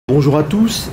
Bonjour à tous.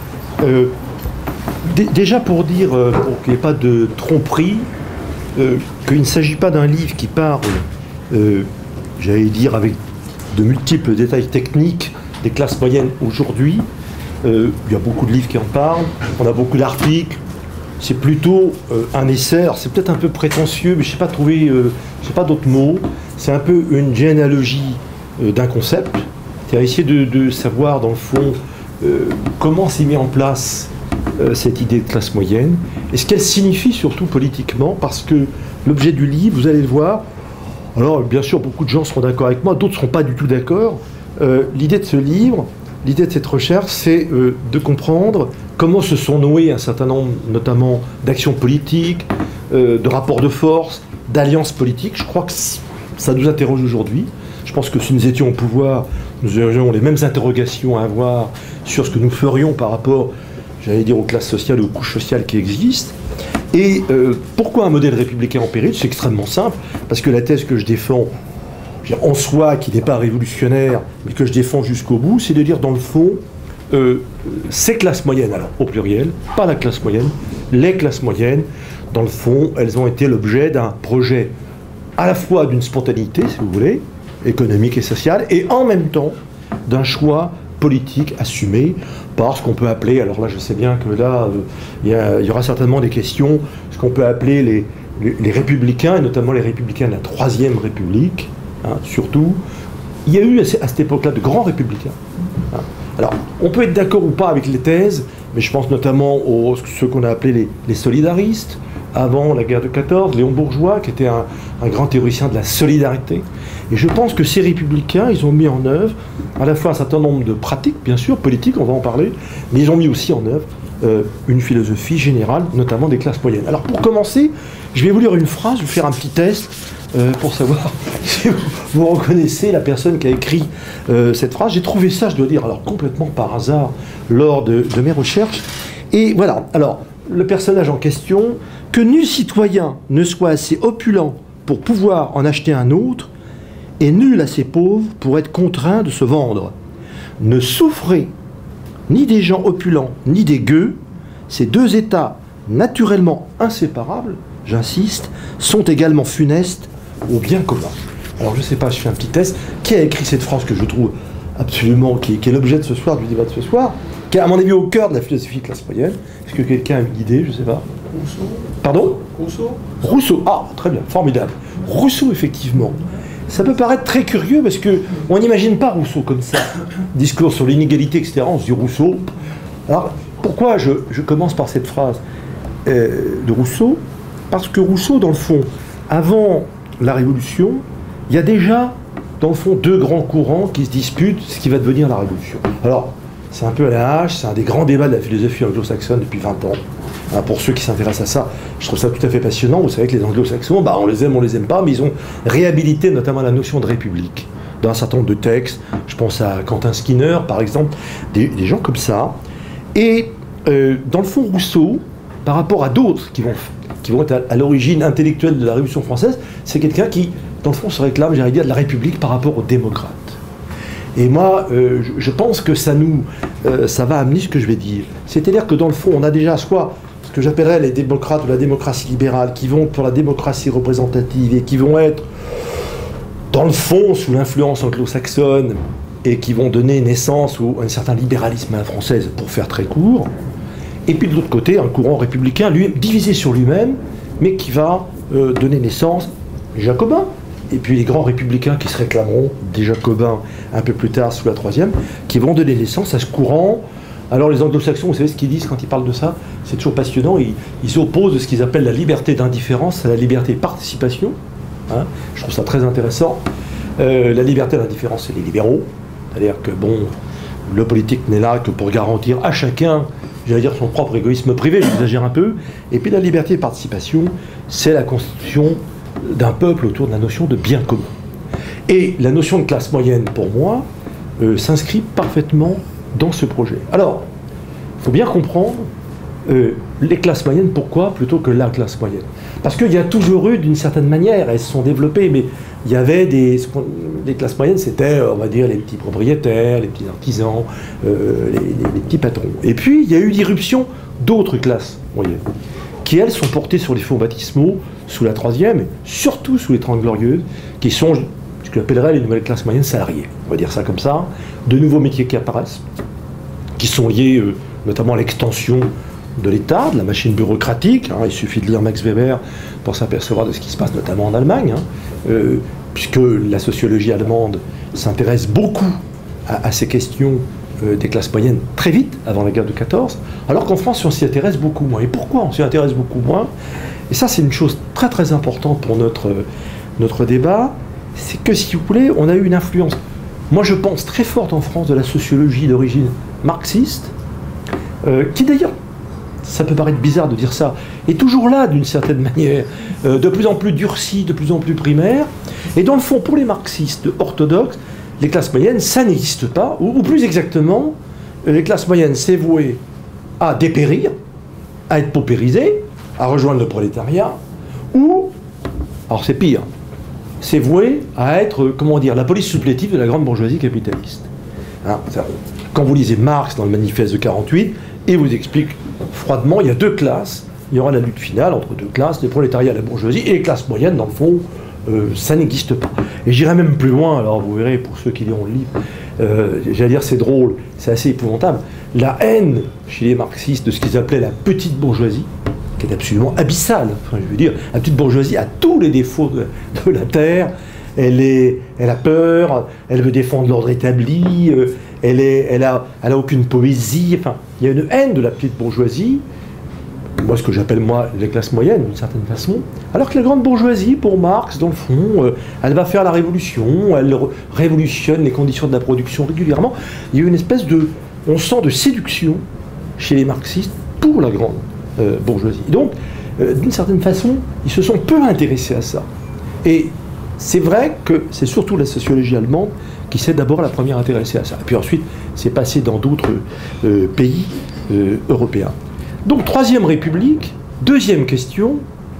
Déjà pour dire, pour qu'il n'y ait pas de tromperie, qu'il ne s'agit pas d'un livre qui parle, j'allais dire avec de multiples détails techniques, des classes moyennes aujourd'hui. Il y a beaucoup de livres qui en parlent, on a beaucoup d'articles. C'est plutôt un essai, alors c'est peut-être un peu prétentieux, mais je ne sais pas trouver, je sais pas d'autres mots. C'est un peu une généalogie d'un concept. C'est-à-dire essayer de savoir dans le fond comment s'est mis en place cette idée de classe moyenne et ce qu'elle signifie surtout politiquement, parce que l'objet du livre, vous allez le voir, alors bien sûr beaucoup de gens seront d'accord avec moi, d'autres ne seront pas du tout d'accord. L'idée de ce livre, l'idée de cette recherche, c'est de comprendre comment se sont noués un certain nombre, notamment d'actions politiques, de rapports de force, d'alliances politiques. Je crois que ça nous interroge aujourd'hui. Je pense que si nous étions au pouvoir, nous aurions les mêmes interrogations à avoir sur ce que nous ferions par rapport, j'allais dire, aux classes sociales et aux couches sociales qui existent. Et pourquoi un modèle républicain en péril? C'est extrêmement simple, parce que la thèse que je défends, en soi, qui n'est pas révolutionnaire, mais que je défends jusqu'au bout, c'est de dire, dans le fond, ces classes moyennes, alors au pluriel, pas la classe moyenne, les classes moyennes, dans le fond, elles ont été l'objet d'un projet à la fois d'une spontanéité, si vous voulez, économique et sociale, et en même temps d'un choix politique assumé par ce qu'on peut appeler, alors là je sais bien que là il y aura certainement des questions, ce qu'on peut appeler les républicains, et notamment les républicains de la Troisième République, hein, surtout. Il y a eu à cette époque-là de grands républicains. Hein. Alors, on peut être d'accord ou pas avec les thèses, mais je pense notamment aux ceux qu'on a appelés les solidaristes, avant la guerre de 14, Léon Bourgeois, qui était un grand théoricien de la solidarité. Et je pense que ces républicains, ils ont mis en œuvre à la fois un certain nombre de pratiques, bien sûr, politiques, on va en parler, mais ils ont mis aussi en œuvre une philosophie générale, notamment des classes moyennes. Alors pour commencer, je vais vous lire une phrase, je vais faire un petit test pour savoir si vous reconnaissez la personne qui a écrit cette phrase. J'ai trouvé ça, je dois dire, alors complètement par hasard, lors de mes recherches. Et voilà, alors, le personnage en question, que nul citoyen ne soit assez opulent pour pouvoir en acheter un autre, et nul assez pauvre pour être contraint de se vendre. Ne souffrez ni des gens opulents, ni des gueux, ces deux états naturellement inséparables, j'insiste, sont également funestes au bien commun. Alors je ne sais pas, je fais un petit test. Qui a écrit cette phrase que je trouve absolument, qui est l'objet de ce soir, du débat de ce soir, qui est à mon avis au cœur de la philosophie de classe moyenne? Est-ce que quelqu'un a une idée? Je ne sais pas. Rousseau. Pardon? Rousseau. Rousseau. Ah, très bien, formidable. Rousseau, effectivement. Ça peut paraître très curieux parce qu'on n'imagine pas Rousseau comme ça. Discours sur l'inégalité, etc. On se dit Rousseau. Alors, pourquoi je commence par cette phrase de Rousseau? Parce que Rousseau, dans le fond, avant la Révolution, il y a déjà, dans le fond, deux grands courants qui se disputent ce qui va devenir la Révolution. Alors, c'est un peu à la hache, c'est un des grands débats de la philosophie anglo-saxonne depuis 20 ans. Hein, pour ceux qui s'intéressent à ça, je trouve ça tout à fait passionnant. Vous savez que les anglo-saxons, on les aime pas, mais ils ont réhabilité notamment la notion de république dans un certain nombre de textes. Je pense à Quentin Skinner, par exemple, des gens comme ça. Et dans le fond, Rousseau, par rapport à d'autres qui vont être à l'origine intellectuelle de la Révolution française, c'est quelqu'un qui, dans le fond, se réclame, j'allais dire, de la République par rapport aux démocrates. Et moi, je pense que ça va amener ce que je vais dire. C'est-à-dire que dans le fond, on a déjà soit ce que j'appellerais les démocrates ou la démocratie libérale, qui vont pour la démocratie représentative et qui vont être, dans le fond, sous l'influence anglo-saxonne et qui vont donner naissance à un certain libéralisme à la française, pour faire très court. Et puis de l'autre côté, un courant républicain, lui, divisé sur lui-même, mais qui va donner naissance aux jacobins. Et puis les grands républicains qui se réclameront des jacobins un peu plus tard sous la Troisième, qui vont donner naissance à ce courant. Alors les anglo-saxons, vous savez ce qu'ils disent quand ils parlent de ça? C'est toujours passionnant. Ils opposent ce qu'ils appellent la liberté d'indifférence à la liberté de participation. Hein, je trouve ça très intéressant. La liberté d'indifférence, c'est les libéraux. C'est-à-dire que, bon, le politique n'est là que pour garantir à chacun, j'allais dire, son propre égoïsme privé, j'exagère un peu. Et puis la liberté de participation, c'est la constitution d'un peuple autour de la notion de bien commun. Et la notion de classe moyenne, pour moi, s'inscrit parfaitement dans ce projet. Alors, il faut bien comprendre les classes moyennes, pourquoi plutôt que la classe moyenne? Parce qu'il y a toujours eu, d'une certaine manière, elles se sont développées, mais il y avait des classes moyennes, c'était, on va dire, les petits propriétaires, les petits artisans, les petits patrons. Et puis, il y a eu l'irruption d'autres classes moyennes, qui, elles, sont portées sur les fonds baptismaux, sous la troisième, et surtout sous les 30 Glorieuses, qui sont ce que j'appellerais les nouvelles classes moyennes salariées. On va dire ça comme ça. De nouveaux métiers qui apparaissent, qui sont liés notamment à l'extension de l'État, de la machine bureaucratique. Il suffit de lire Max Weber pour s'apercevoir de ce qui se passe notamment en Allemagne, puisque la sociologie allemande s'intéresse beaucoup à ces questions des classes moyennes très vite, avant la guerre de 14, alors qu'en France, on s'y intéresse beaucoup moins. Et pourquoi on s'y intéresse beaucoup moins? Et ça, c'est une chose très très importante pour notre débat, c'est que, si vous voulez, on a eu une influence, moi je pense, très forte en France de la sociologie d'origine marxiste, qui d'ailleurs, ça peut paraître bizarre de dire ça, est toujours là d'une certaine manière, de plus en plus durcie, de plus en plus primaire. Et dans le fond, pour les marxistes orthodoxes, les classes moyennes, ça n'existe pas, ou plus exactement, les classes moyennes, c'est voué à dépérir, à être paupérisées, à rejoindre le prolétariat, ou, alors c'est pire, c'est voué à être, comment dire, la police supplétive de la grande bourgeoisie capitaliste. Quand vous lisez Marx dans le manifeste de 48, il vous explique froidement, il y a deux classes, il y aura la lutte finale entre deux classes, le prolétariat et la bourgeoisie, et les classes moyennes, dans le fond, ça n'existe pas. Et j'irai même plus loin, alors vous verrez, pour ceux qui liront le livre, j'allais dire c'est drôle, c'est assez épouvantable, la haine chez les marxistes de ce qu'ils appelaient la petite bourgeoisie, qui est absolument abyssale, enfin, je veux dire, la petite bourgeoisie a tous les défauts de la terre, elle a peur, elle veut défendre l'ordre établi, elle a aucune poésie, enfin, il y a une haine de la petite bourgeoisie, moi ce que j'appelle moi les classes moyennes d'une certaine façon, alors que la grande bourgeoisie, pour Marx, dans le fond, elle va faire la révolution, elle révolutionne les conditions de la production régulièrement. Il y a une espèce de, on sent, de séduction chez les marxistes pour la grande bourgeoisie. Donc, d'une certaine façon, ils se sont peu intéressés à ça. Et c'est vrai que c'est surtout la sociologie allemande qui s'est d'abord la première intéressée à ça. Et puis ensuite, c'est passé dans d'autres pays européens. Donc, Troisième République, deuxième question,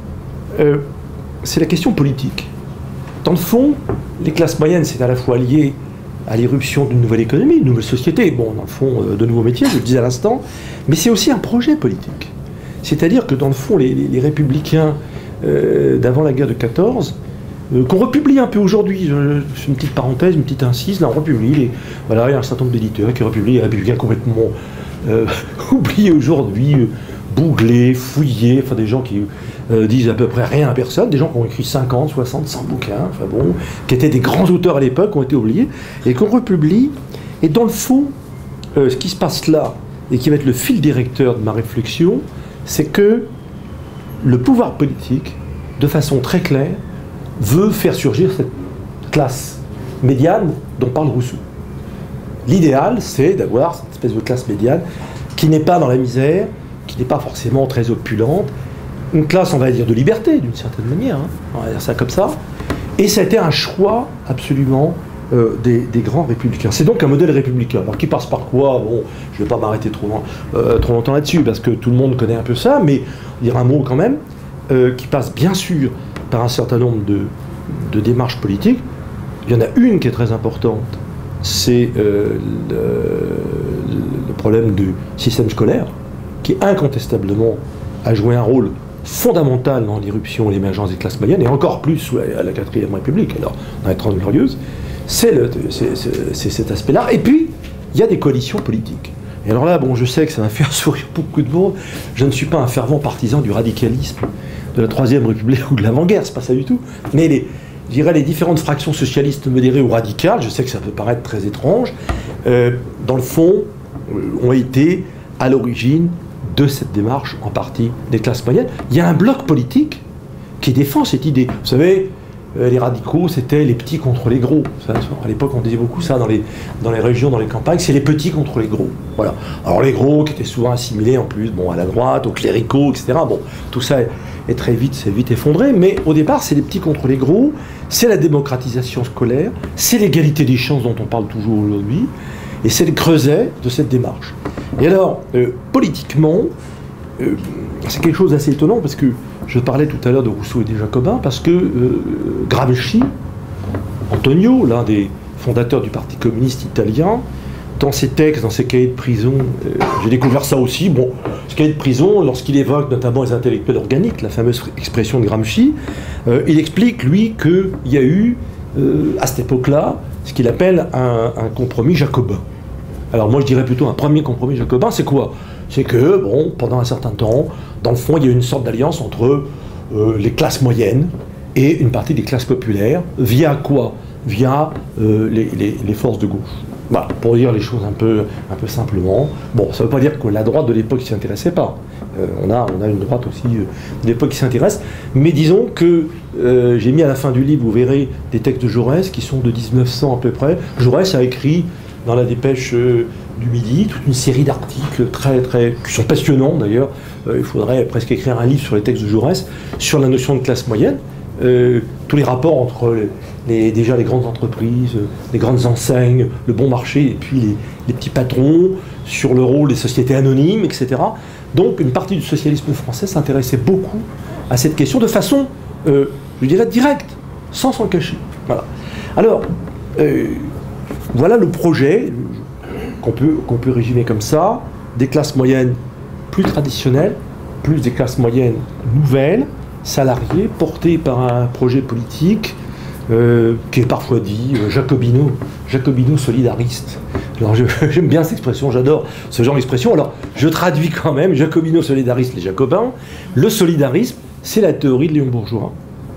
c'est la question politique. Dans le fond, les classes moyennes, c'est à la fois lié à l'irruption d'une nouvelle économie, d'une nouvelle société, bon, dans le fond, de nouveaux métiers, je le disais à l'instant, mais c'est aussi un projet politique. C'est-à-dire que, dans le fond, les républicains d'avant la guerre de 14, qu'on republie un peu aujourd'hui, je fais une petite parenthèse, une petite incise, là on republie, voilà, il y a un certain nombre d'éditeurs qui republient les républicains complètement oubliés aujourd'hui, bouglés, fouillés, enfin des gens qui disent à peu près rien à personne, des gens qui ont écrit 50, 60, 100 bouquins, enfin bon, qui étaient des grands auteurs à l'époque, qui ont été oubliés, et qu'on republie, et dans le fond, ce qui se passe là, et qui va être le fil directeur de ma réflexion, c'est que le pouvoir politique, de façon très claire, veut faire surgir cette classe médiane dont parle Rousseau. L'idéal, c'est d'avoir cette espèce de classe médiane qui n'est pas dans la misère, qui n'est pas forcément très opulente, une classe, on va dire, de liberté, d'une certaine manière, hein, on va dire ça comme ça, et ça a été un choix absolument des grands républicains. C'est donc un modèle républicain. Alors, qui passe par quoi? Bon, je ne vais pas m'arrêter trop longtemps là-dessus, parce que tout le monde connaît un peu ça, mais dire un mot quand même, qui passe bien sûr par un certain nombre de démarches politiques. Il y en a une qui est très importante, c'est le problème du système scolaire, qui incontestablement a joué un rôle fondamental dans l'irruption et l'émergence des classes moyennes, et encore plus à la 4e République, alors dans les 30 Glorieuses, c'est cet aspect-là. Et puis, il y a des coalitions politiques. Et alors là, bon, je sais que ça va faire sourire beaucoup de monde, je ne suis pas un fervent partisan du radicalisme de la 3e République ou de l'avant-guerre, c'est pas ça du tout, mais je dirais les différentes fractions socialistes modérées ou radicales, je sais que ça peut paraître très étrange, dans le fond, ont été à l'origine de cette démarche, en partie, des classes moyennes. Il y a un bloc politique qui défend cette idée. Vous savez, les radicaux, c'était les petits contre les gros. À l'époque, on disait beaucoup ça dans les régions, dans les campagnes, c'est les petits contre les gros. Voilà. Alors les gros, qui étaient souvent assimilés en plus, bon, à la droite, aux cléricaux, etc. Bon, tout ça s'est vite effondré, mais au départ, c'est les petits contre les gros, c'est la démocratisation scolaire, c'est l'égalité des chances dont on parle toujours aujourd'hui, et c'est le creuset de cette démarche. Et alors, politiquement, c'est quelque chose d'assez étonnant, parce que je parlais tout à l'heure de Rousseau et des Jacobins, parce que Gramsci Antonio, l'un des fondateurs du Parti communiste italien, dans ses textes, dans ses cahiers de prison, j'ai découvert ça aussi. Bon, ce cahier de prison, lorsqu'il évoque notamment les intellectuels organiques, la fameuse expression de Gramsci, il explique, lui, qu'il y a eu, à cette époque-là, ce qu'il appelle un compromis jacobin. Alors moi, je dirais plutôt un premier compromis jacobin, c'est quoi? C'est que, bon, pendant un certain temps, dans le fond, il y a eu une sorte d'alliance entre les classes moyennes et une partie des classes populaires, via quoi? Via les forces de gauche. Voilà, pour dire les choses un peu simplement. Bon, ça ne veut pas dire que la droite de l'époque ne s'y intéressait pas. On a une droite aussi de l'époque qui s'intéresse. Mais disons que j'ai mis à la fin du livre, vous verrez, des textes de Jaurès qui sont de 1900 à peu près. Jaurès a écrit dans la dépêche du Midi toute une série d'articles qui sont passionnants d'ailleurs. Il faudrait presque écrire un livre sur les textes de Jaurès, sur la notion de classe moyenne. Tous les rapports entre déjà les grandes entreprises, les grandes enseignes, le bon marché et puis les petits patrons, sur le rôle des sociétés anonymes, etc. Donc une partie du socialisme français s'intéressait beaucoup à cette question de façon, je dirais, directe, sans s'en cacher. Voilà. Alors, voilà le projet qu'on peut résumer comme ça, des classes moyennes plus traditionnelles, plus des classes moyennes nouvelles, salariés, portés par un projet politique qui est parfois dit jacobino-solidariste. Alors j'aime bien cette expression, j'adore ce genre d'expression. Alors je traduis quand même, jacobino-solidariste, les jacobins. Le solidarisme, c'est la théorie de Léon Bourgeois,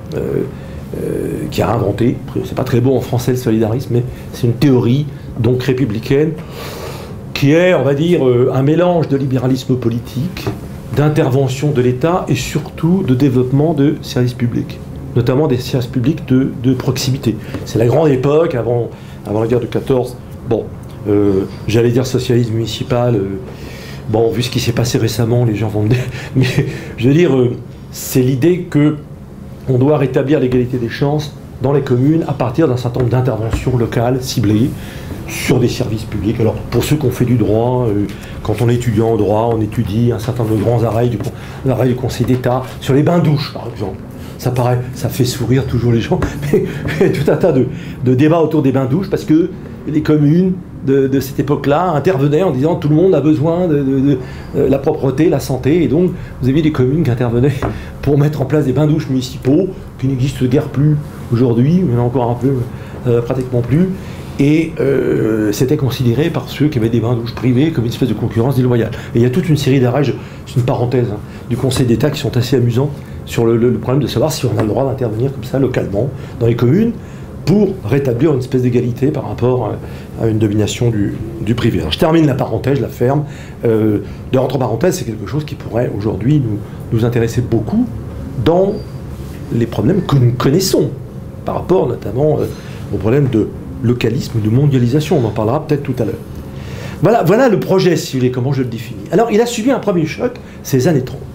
qui a inventé, c'est pas très beau en français le solidarisme, mais c'est une théorie donc républicaine, qui est, on va dire, un mélange de libéralisme politique, d'intervention de l'État et surtout de développement de services publics, notamment des services publics de proximité. C'est la grande époque, avant la guerre de 14, bon, j'allais dire socialisme municipal, bon, vu ce qui s'est passé récemment, les gens vont me dire, mais je veux dire, c'est l'idée que on doit rétablir l'égalité des chances dans les communes à partir d'un certain nombre d'interventions locales, ciblées, sur des services publics. Alors, pour ceux qui ont fait du droit, quand on est étudiant en droit, on étudie un certain nombre de grands arrêts du Conseil d'État, sur les bains-douches, par exemple. Ça fait sourire toujours les gens, mais tout un tas de débats autour des bains-douches, parce que les communes de cette époque-là intervenaient en disant tout le monde a besoin de la propreté, la santé, et donc vous aviez des communes qui intervenaient pour mettre en place des bains-douches municipaux, qui n'existent guère plus aujourd'hui, mais encore un peu, pratiquement plus. Et c'était considéré par ceux qui avaient des bains-douches privés comme une espèce de concurrence déloyale. Et il y a toute une série d'arrêts, c'est une parenthèse, hein, du Conseil d'État qui sont assez amusants sur le problème de savoir si on a le droit d'intervenir comme ça localement dans les communes pour rétablir une espèce d'égalité par rapport à une domination du privé. Alors je termine la parenthèse, je la ferme. Entre parenthèses, c'est quelque chose qui pourrait aujourd'hui nous intéresser beaucoup dans les problèmes que nous connaissons par rapport notamment aux problèmes de localisme, de mondialisation, on en parlera peut-être tout à l'heure. Voilà le projet, si vous voulez, comment je le définis. Alors, il a subi un premier choc, c'est les années 30.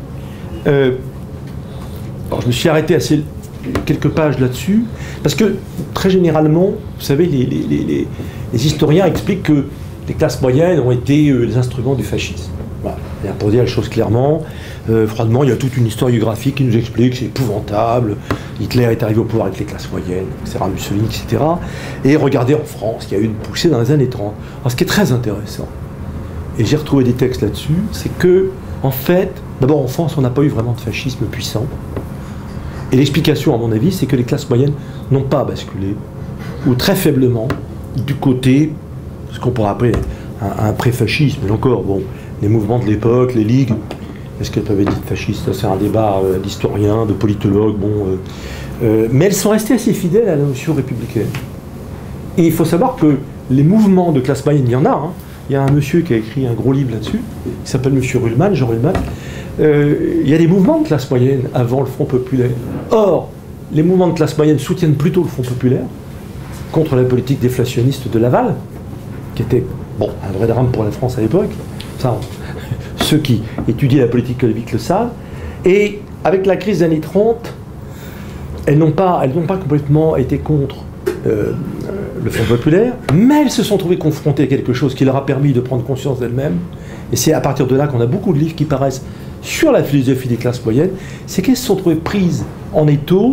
Alors, je me suis arrêté quelques pages là-dessus, parce que, très généralement, vous savez, les historiens expliquent que les classes moyennes ont été les instruments du fascisme. Voilà. Et pour dire les choses clairement, froidement, il y a toute une historiographie qui nous explique que c'est épouvantable, Hitler est arrivé au pouvoir avec les classes moyennes, etc., Mussolini, etc. Et regardez en France, il y a eu une poussée dans les années 30. Alors ce qui est très intéressant, et j'ai retrouvé des textes là-dessus, c'est que, en fait, d'abord en France, on n'a pas eu vraiment de fascisme puissant. Et l'explication, à mon avis, c'est que les classes moyennes n'ont pas basculé, ou très faiblement, du côté, ce qu'on pourrait appeler un pré-fascisme. Mais encore, bon, les mouvements de l'époque, les ligues, est-ce qu'elles peuvent être dites fascistes? C'est un débat d'historiens, de politologues, bon, mais elles sont restées assez fidèles à la notion républicaine. Et il faut savoir que les mouvements de classe moyenne, il y en a. Hein. Il y a un monsieur qui a écrit un gros livre là-dessus, qui s'appelle Monsieur Ruhlmann, Jean Ruhlmann. Il y a des mouvements de classe moyenne avant le Front populaire. Or, les mouvements de classe moyenne soutiennent plutôt le Front populaire contre la politique déflationniste de Laval, qui était, bon, un vrai drame pour la France à l'époque. Ça, ceux qui étudient la politique économique le savent. Et avec la crise des années 30, elles n'ont pas complètement été contre le Front populaire, mais elles se sont trouvées confrontées à quelque chose qui leur a permis de prendre conscience d'elles-mêmes. Et c'est à partir de là qu'on a beaucoup de livres qui paraissent sur la philosophie des classes moyennes, c'est qu'elles se sont trouvées prises en étau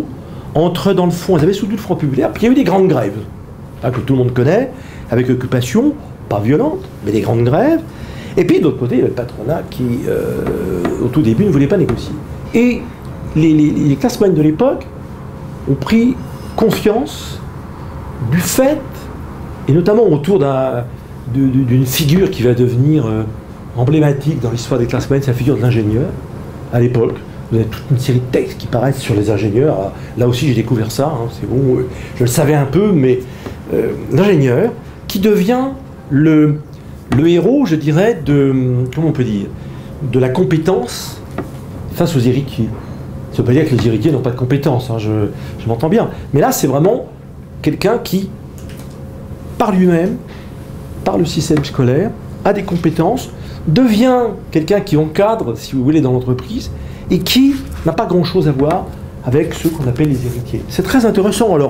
entre, dans le fond, ils avaient soutenu le Front populaire, puis il y a eu des grandes grèves, hein, que tout le monde connaît, avec occupation, pas violente, mais des grandes grèves. Et puis, de l'autre côté, il y avait le patronat qui, au tout début, ne voulait pas négocier. Et les classes moyennes de l'époque ont pris conscience du fait, et notamment autour d'une figure qui va devenir emblématique dans l'histoire des classes moyennes, c'est la figure de l'ingénieur, à l'époque. Vous avez toute une série de textes qui paraissent sur les ingénieurs. Là aussi, j'ai découvert ça, hein, c'est bon, je le savais un peu, mais l'ingénieur qui devient le héros, je dirais, comment on peut dire, de la compétence face aux héritiers. Ça ne veut pas dire que les héritiers n'ont pas de compétences, hein, je m'entends bien. Mais là, c'est vraiment quelqu'un qui, par lui-même, par le système scolaire, a des compétences, devient quelqu'un qui encadre, si vous voulez, dans l'entreprise, et qui n'a pas grand-chose à voir avec ceux qu'on appelle les héritiers. C'est très intéressant. Alors,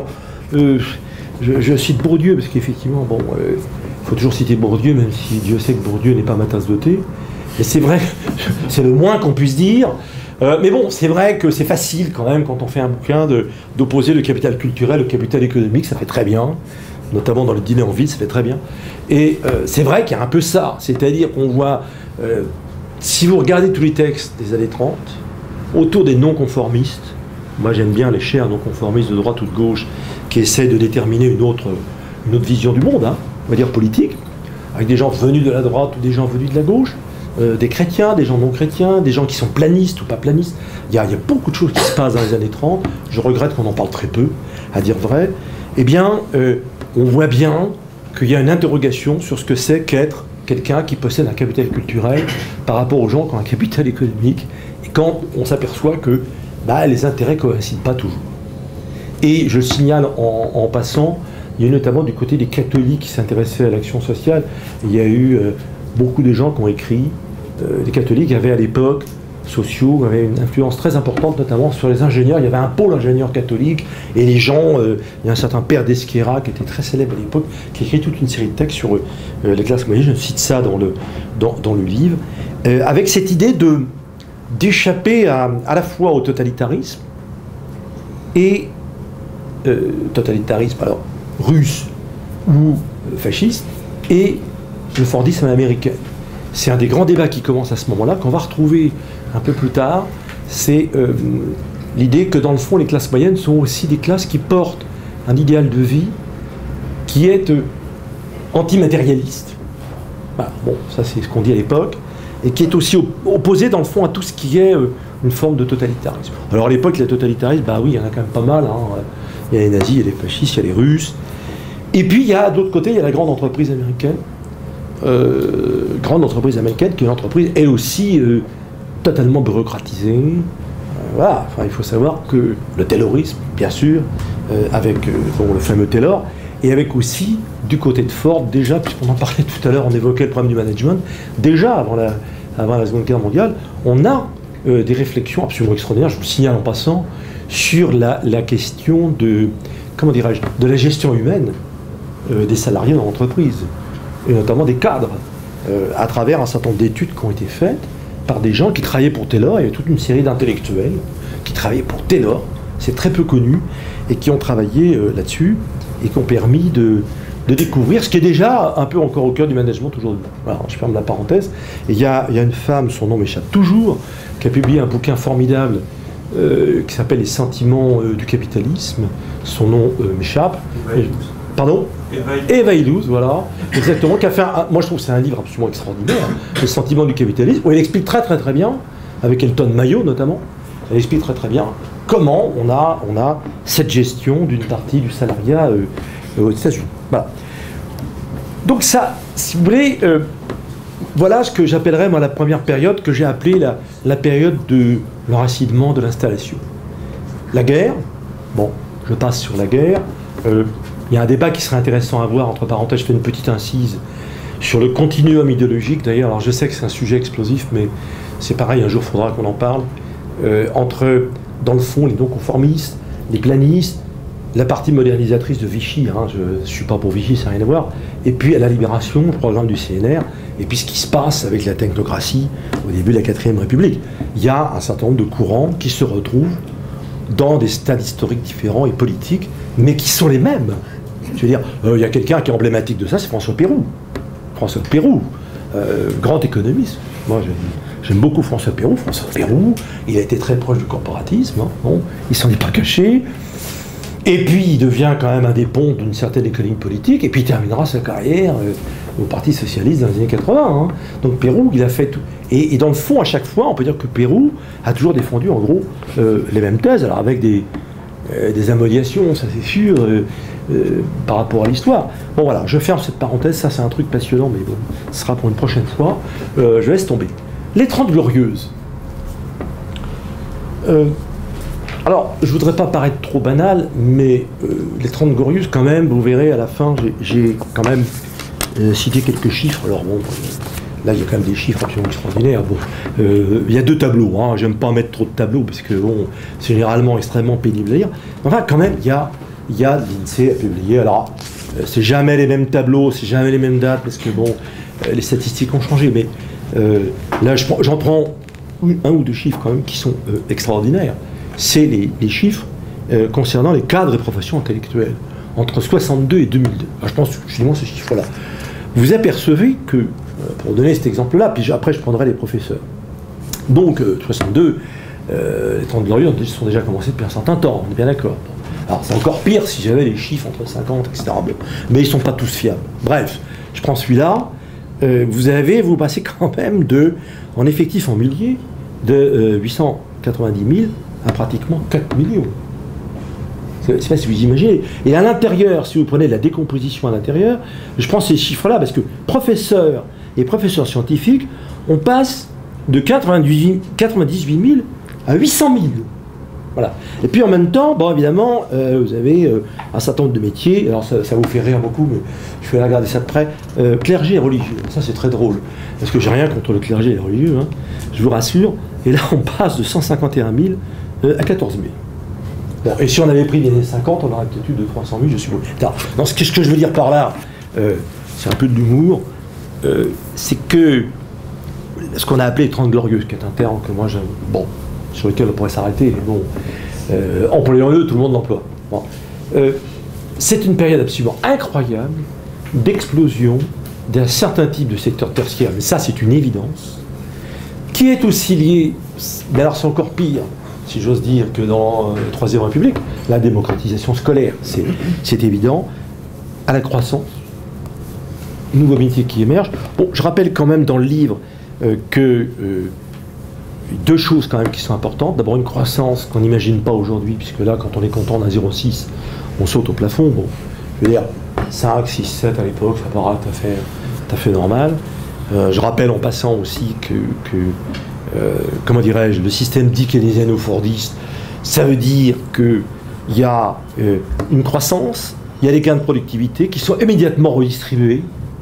je cite Bourdieu, parce qu'effectivement, bon, il faut toujours citer Bourdieu, même si Dieu sait que Bourdieu n'est pas ma tasse de thé. Et c'est vrai, c'est le moins qu'on puisse dire. Mais bon, c'est vrai que c'est facile quand même, quand on fait un bouquin, d'opposer le capital culturel au capital économique, ça fait très bien. Notamment dans le dîner en ville, ça fait très bien. Et c'est vrai qu'il y a un peu ça. C'est-à-dire qu'on voit, si vous regardez tous les textes des années 30, autour des non-conformistes, moi j'aime bien les chers non-conformistes de droite ou de gauche, qui essaient de déterminer une autre vision du monde, hein, on va dire politique, avec des gens venus de la droite ou des gens venus de la gauche, des chrétiens, des gens non chrétiens, des gens qui sont planistes ou pas planistes. Il y a beaucoup de choses qui se passent dans les années 30. Je regrette qu'on en parle très peu, à dire vrai. Eh bien, on voit bien qu'il y a une interrogation sur ce que c'est qu'être quelqu'un qui possède un capital culturel par rapport aux gens qui ont un capital économique, et quand on s'aperçoit que les intérêts ne coïncident pas toujours. Et je signale en passant, il y a eu notamment du côté des catholiques qui s'intéressaient à l'action sociale, il y a eu beaucoup de gens qui ont écrit, les catholiques avaient à l'époque, sociaux, avaient une influence très importante, notamment sur les ingénieurs. Il y avait un pôle ingénieur catholique, et les gens, il y a un certain père d'Esquerra, qui était très célèbre à l'époque, qui écrit toute une série de textes sur les classes moyennes, je cite ça dans le livre, avec cette idée d'échapper à la fois au totalitarisme, et totalitarisme alors russe ou fasciste, et le fordisme américain. C'est un des grands débats qui commence à ce moment-là, qu'on va retrouver un peu plus tard. C'est l'idée que dans le fond, les classes moyennes sont aussi des classes qui portent un idéal de vie qui est antimatérialiste. Voilà, bon, ça c'est ce qu'on dit à l'époque, et qui est aussi opposé dans le fond à tout ce qui est une forme de totalitarisme. Alors à l'époque, le totalitarisme, oui, il y en a quand même pas mal, hein. Il y a les nazis, il y a les fascistes, il y a les Russes. Et puis, il y a, de l'autre côté, il y a la grande entreprise américaine. Grande entreprise américaine qui est une entreprise, elle aussi, totalement bureaucratisée. Voilà, enfin, il faut savoir que le taylorisme, bien sûr, avec le fameux Taylor, et avec aussi, du côté de Ford, déjà, puisqu'on en parlait tout à l'heure, on évoquait le problème du management, déjà, avant la Seconde Guerre mondiale, on a des réflexions absolument extraordinaires, je vous le signale en passant, sur la question de, comment dirais-je, de la gestion humaine des salariés dans l'entreprise, et notamment des cadres, à travers un certain nombre d'études qui ont été faites par des gens qui travaillaient pour Taylor. Il y avait toute une série d'intellectuels qui travaillaient pour Taylor, c'est très peu connu, et qui ont travaillé là-dessus, et qui ont permis de découvrir ce qui est déjà un peu encore au cœur du management aujourd'hui. Voilà, je ferme la parenthèse. Et il y a une femme, son nom m'échappe toujours, qui a publié un bouquin formidable qui s'appelle Les sentiments du capitalisme. Son nom m'échappe. Pardon ? Eva Illouz, voilà, exactement, qui a fait moi je trouve que c'est un livre absolument extraordinaire, Les sentiments du capitalisme, où elle explique très très très bien, avec Elton Mayo notamment, elle explique très très bien comment on a cette gestion d'une partie du salariat aux États-Unis. Voilà. Donc ça, si vous voulez, voilà ce que j'appellerais moi la première période, que j'ai appelée la période de l'enracinement de l'installation. La guerre, bon, je passe sur la guerre. Il y a un débat qui serait intéressant à voir, entre parenthèses, je fais une petite incise, sur le continuum idéologique d'ailleurs. Alors je sais que c'est un sujet explosif, mais c'est pareil, un jour il faudra qu'on en parle, entre, dans le fond, les non-conformistes, les planistes, la partie modernisatrice de Vichy, hein, je ne suis pas pour Vichy, ça n'a rien à voir, et puis à la Libération, le programme du CNR, et puis ce qui se passe avec la technocratie au début de la 4ème République. Il y a un certain nombre de courants qui se retrouvent dans des stades historiques différents et politiques, mais qui sont les mêmes. Je veux dire, il y a quelqu'un qui est emblématique de ça, c'est François Pérou. François Pérou, grand économiste. Moi, j'aime beaucoup François Pérou. François Pérou, il a été très proche du corporatisme, hein, bon, il s'en est pas caché. Et puis, il devient quand même un des ponts d'une certaine économie politique, et puis il terminera sa carrière au Parti Socialiste dans les années 80. Hein. Donc Pérou, il a fait tout. Et dans le fond, à chaque fois, on peut dire que Pérou a toujours défendu, en gros, les mêmes thèses, alors avec des amodiations, ça c'est sûr, par rapport à l'histoire. Bon voilà, je ferme cette parenthèse, ça c'est un truc passionnant, mais bon, ce sera pour une prochaine fois. Je laisse tomber. Les 30 Glorieuses. Alors, je voudrais pas paraître trop banal, mais les 30 Glorieuses, quand même, vous verrez à la fin, j'ai quand même cité quelques chiffres. Alors bon, là il y a quand même des chiffres absolument extraordinaires. Bon, il y a 2 tableaux, hein. J'aime pas mettre trop de tableaux, parce que bon, c'est généralement extrêmement pénible à lire. Enfin, quand même, il y a l'INSEE à publier. Alors, c'est jamais les mêmes tableaux, c'est jamais les mêmes dates, parce que bon, les statistiques ont changé, mais là, j'en prends un ou 2 chiffres quand même qui sont extraordinaires. C'est les chiffres concernant les cadres et professions intellectuelles, entre 62 et 2002. Alors, je pense justement ce chiffre-là. Vous apercevez que, pour donner cet exemple-là, puis après je prendrai les professeurs. Donc, 62, les 30 Glorieuses sont déjà commencés depuis un certain temps, on est bien d'accord. Alors, c'est encore pire si j'avais les chiffres entre 50, etc. Mais ils ne sont pas tous fiables. Bref, je prends celui-là. Vous passez quand même en effectif en milliers, de 890 000 à pratiquement 4 millions. Je ne sais pas si vous imaginez. Et à l'intérieur, si vous prenez la décomposition à l'intérieur, je prends ces chiffres-là parce que professeurs et professeurs scientifiques, on passe de 98 000 à 800 000. Voilà. Et puis en même temps, bon, évidemment, vous avez un certain nombre de métiers, alors ça vous fait rire beaucoup, mais je vais regarder ça de près, clergé et religieux. Ça c'est très drôle, parce que j'ai rien contre le clergé et les religieux, hein, je vous rassure, et là on passe de 151 000 à 14 000. Bon, et si on avait pris les années 50, on aurait peut-être eu de 300 000, je suppose. Non, ce que je veux dire par là, c'est un peu de l'humour, c'est que ce qu'on a appelé les 30 Glorieuses, qui est un terme que moi j'aime, bon, sur lequel on pourrait s'arrêter, mais bon, employons-le, tout le monde l'emploie. Bon. C'est une période absolument incroyable d'explosion d'un certain type de secteur tertiaire, mais ça c'est une évidence, qui est aussi liée, mais alors c'est encore pire, si j'ose dire, que dans la Troisième République, la démocratisation scolaire, c'est évident, à la croissance, nouveaux métiers qui émergent. Bon, je rappelle quand même dans le livre que 2 choses quand même qui sont importantes. D'abord une croissance qu'on n'imagine pas aujourd'hui, puisque là, quand on est content d'un 0,6, on saute au plafond. Bon, je veux dire, 5, 6, 7 à l'époque, ça paraît tout à fait normal. Je rappelle en passant aussi que comment dirais-je, le système dit keynésiano-fordiste, ça veut dire qu'il y a une croissance, il y a des gains de productivité qui sont immédiatement redistribués.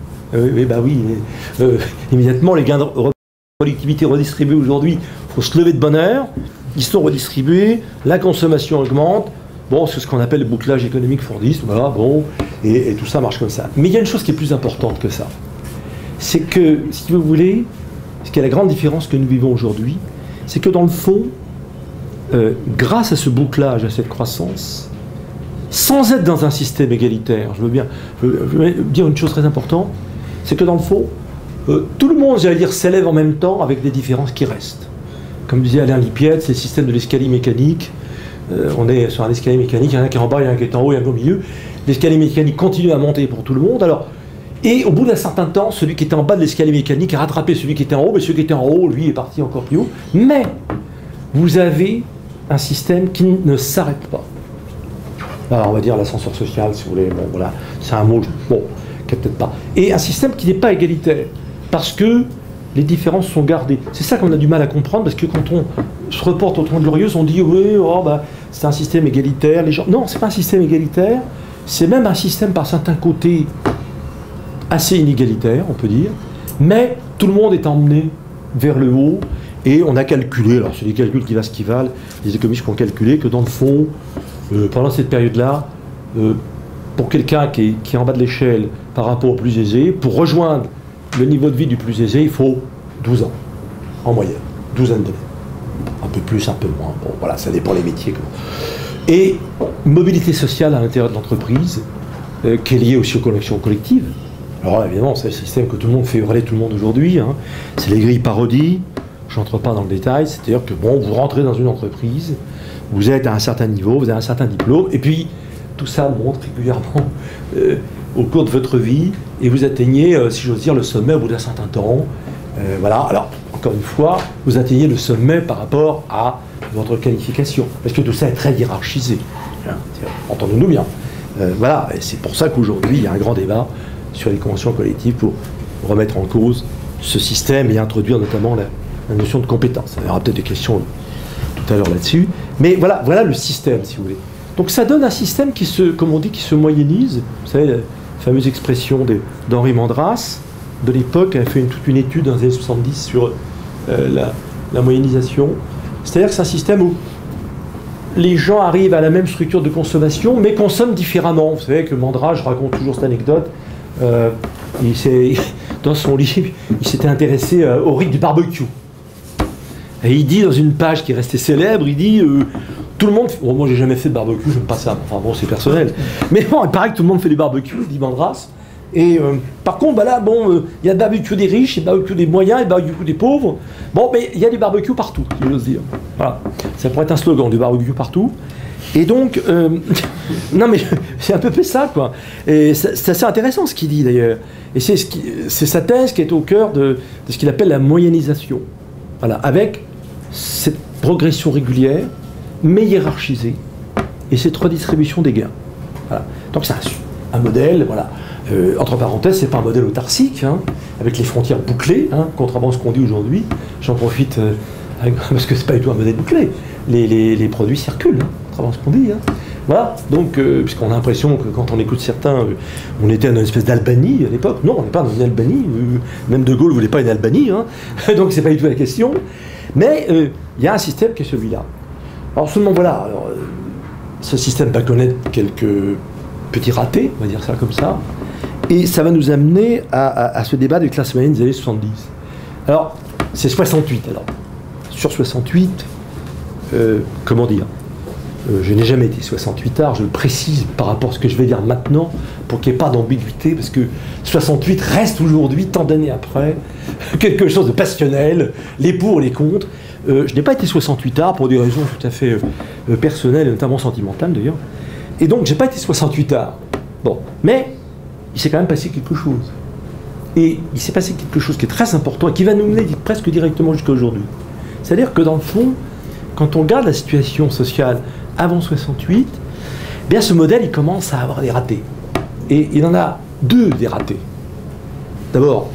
Immédiatement, les gains de productivité redistribués aujourd'hui, il faut se lever de bonne heure, ils sont redistribués, la consommation augmente, bon, c'est ce qu'on appelle le bouclage économique fordiste, voilà, bon, et tout ça marche comme ça. Mais il y a une chose qui est plus importante que ça, c'est que, si vous voulez, ce qui est la grande différence que nous vivons aujourd'hui, c'est que dans le fond, grâce à ce bouclage, à cette croissance, sans être dans un système égalitaire, je veux dire une chose très importante, c'est que dans le fond, tout le monde, j'allais dire, s'élève en même temps avec des différences qui restent. Comme disait Alain Lippiette, c'est le système de l'escalier mécanique. On est sur un escalier mécanique, il y en a un qui est en bas, il y en a un qui est en haut, il y en a un au milieu. L'escalier mécanique continue à monter pour tout le monde. Alors, et au bout d'un certain temps, celui qui était en bas de l'escalier mécanique a rattrapé celui qui était en haut, mais celui qui était en haut, lui, est parti encore plus haut. Mais vous avez un système qui ne s'arrête pas. Alors, on va dire l'ascenseur social, si vous voulez. Bon, voilà, c'est un mot, bon, qui peut-être pas. Et un système qui n'est pas égalitaire. Parce que les différences sont gardées. C'est ça qu'on a du mal à comprendre, parce que quand on se reporte aux 30 Glorieuses, on dit oui, oh, bah, c'est un système égalitaire. Les gens... Non, c'est pas un système égalitaire, c'est même un système par certains côtés assez inégalitaire, on peut dire, mais tout le monde est emmené vers le haut, et on a calculé, alors c'est des calculs qui valent ce qu'ils valent, les économistes qui ont calculé que dans le fond, pendant cette période-là, pour quelqu'un qui est en bas de l'échelle par rapport au plus aisé, pour rejoindre le niveau de vie du plus aisé, il faut 12 ans, en moyenne, 12 ans d'années. un peu plus, un peu moins. Bon, voilà, ça dépend des métiers. Et mobilité sociale à l'intérieur de l'entreprise, qui est liée aussi aux connexions collectives. Alors là, évidemment, c'est le système que tout le monde fait hurler tout le monde aujourd'hui. Hein. C'est les grilles parodies. Je n'entre pas dans le détail. C'est-à-dire que, bon, vous rentrez dans une entreprise, vous êtes à un certain niveau, vous avez un certain diplôme, et puis tout ça monte régulièrement au cours de votre vie, et vous atteignez, si j'ose dire, le sommet au bout d'un certain temps. Voilà. Alors, encore une fois, vous atteignez le sommet par rapport à votre qualification. Parce que tout ça est très hiérarchisé. Hein, entendons-nous bien. Voilà. Et c'est pour ça qu'aujourd'hui, il y a un grand débat sur les conventions collectives pour remettre en cause ce système et introduire notamment la notion de compétence. Il y aura peut-être des questions tout à l'heure là-dessus. Mais voilà le système, si vous voulez. Donc ça donne un système qui comme on dit, qui se moyennise. Vous savez, la fameuse expression d'Henri Mandras, de l'époque, a fait toute une étude dans les années 70 sur la moyennisation. C'est-à-dire que c'est un système où les gens arrivent à la même structure de consommation, mais consomment différemment. Vous savez que Mandras, je raconte toujours cette anecdote, dans son livre, il s'était intéressé au rite du barbecue. Et il dit dans une page qui est restée célèbre, il dit tout le monde. Bon, moi j'ai jamais fait de barbecue, j'aime pas ça. Enfin bon, c'est personnel. Mais bon, il paraît que tout le monde fait du barbecue, dit Mandras. Et par contre, bah là, bon, il y a le barbecue des riches, il y a le barbecue des moyens, et le barbecue des pauvres. Bon, mais il y a du barbecue partout, si j'ose dire. Voilà. Ça pourrait être un slogan, du barbecue partout. Et donc, non mais c'est un peu ça, quoi. Et c'est assez intéressant ce qu'il dit d'ailleurs. Et c'est sa thèse qui est au cœur de ce qu'il appelle la moyennisation. Voilà, avec cette progression régulière, mais hiérarchisée, et cette redistribution des gains. Voilà. Donc c'est un modèle, voilà. Entre parenthèses, c'est pas un modèle autarcique, hein, avec les frontières bouclées, hein, contrairement à ce qu'on dit aujourd'hui. J'en profite parce que c'est pas du tout un modèle bouclé. Les produits circulent, hein, contrairement à ce qu'on dit. Hein. Voilà, donc, puisqu'on a l'impression que quand on écoute certains, on était dans une espèce d'Albanie à l'époque. Non, on n'est pas dans une Albanie. Même De Gaulle ne voulait pas une Albanie, hein, donc c'est pas du tout la question. Mais il y a un système qui est celui-là. Alors seulement voilà, ce système va connaître quelques petits ratés, on va dire ça comme ça, et ça va nous amener à ce débat des classes moyennes des années 70. Alors, c'est 68, alors. Sur 68, comment dire, je n'ai jamais été 68ard, je le précise par rapport à ce que je vais dire maintenant, pour qu'il n'y ait pas d'ambiguïté, parce que 68 reste aujourd'hui, tant d'années après, quelque chose de passionnel, les pour, les contre. Je n'ai pas été 68ard pour des raisons tout à fait personnelles, et notamment sentimentales d'ailleurs. Et donc, j'ai pas été 68ard. Bon, mais il s'est quand même passé quelque chose. Et il s'est passé quelque chose qui est très important et qui va nous mener presque directement jusqu'à aujourd'hui. C'est-à-dire que dans le fond, quand on regarde la situation sociale avant 68, eh bien ce modèle, il commence à avoir des ratés. Et il en a deux des ratés. D'abord,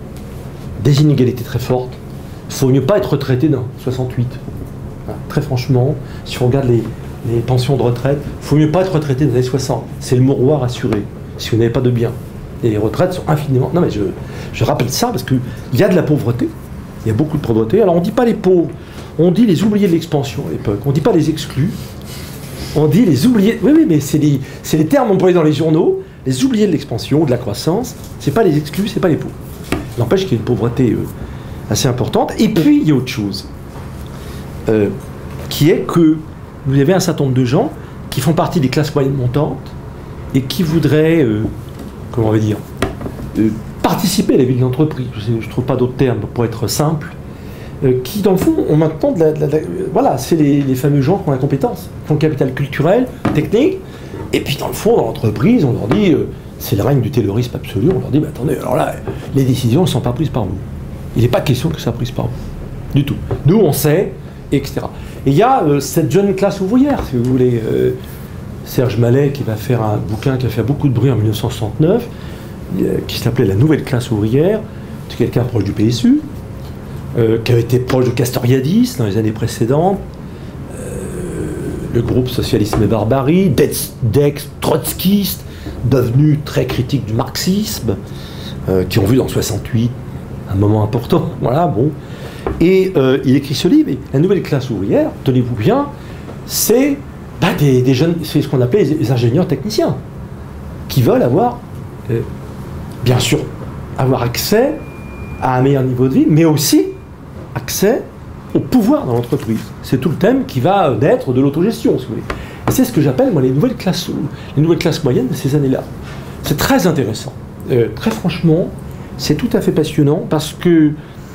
des inégalités très fortes. Il ne faut mieux pas être retraité dans 68. Voilà, très franchement, si on regarde les pensions de retraite, il ne faut mieux pas être retraité dans les années 60. C'est le mouroir assuré, si vous n'avez pas de biens. Et les retraites sont infiniment... Non mais je rappelle ça parce qu'il y a de la pauvreté. Il y a beaucoup de pauvreté. Alors on ne dit pas les pauvres, on dit les oubliés de l'expansion à l'époque. On ne dit pas les exclus, on dit les oubliés... Oui, mais c'est les termes employés dans les journaux. Les oubliés de l'expansion, de la croissance, ce n'est pas les exclus, ce n'est pas les pauvres. N'empêche qu'il y a une pauvreté assez importante. Et puis il y a autre chose, qui est que vous avez un certain nombre de gens qui font partie des classes moyennes montantes et qui voudraient, comment on va dire, participer à la vie de l'entreprise. Je ne trouve pas d'autres termes pour être simple. Qui, dans le fond, ont maintenant voilà, c'est les fameux gens qui ont la compétence, qui ont le capital culturel, technique, et puis dans le fond, dans l'entreprise, on leur dit, c'est le règne du taylorisme absolu, on leur dit, mais attendez, alors là, les décisions ne sont pas prises par vous. Il n'est pas question que ça soit prise par vous. Du tout. Nous, on sait, etc. Et il y a cette jeune classe ouvrière, si vous voulez, Serge Mallet, qui va faire un bouquin qui a fait beaucoup de bruit en 1969, qui s'appelait La Nouvelle Classe Ouvrière. C'est quelqu'un proche du PSU, qui avait été proche de Castoriadis dans les années précédentes, le groupe Socialisme et Barbarie, d'ex trotskistes, devenus très critiques du marxisme, qui ont vu dans 68 un moment important. Voilà, bon. Et il écrit ce livre, et La Nouvelle Classe Ouvrière, tenez-vous bien, c'est des jeunes, c'est ce qu'on appelait les ingénieurs techniciens, qui veulent avoir, bien sûr, avoir accès à un meilleur niveau de vie, mais aussi accès au pouvoir dans l'entreprise. C'est tout le thème qui va naître de l'autogestion, si vous voulez. Et c'est ce que j'appelle, moi, les nouvelles classes moyennes de ces années-là. C'est très intéressant. Très franchement, c'est tout à fait passionnant parce que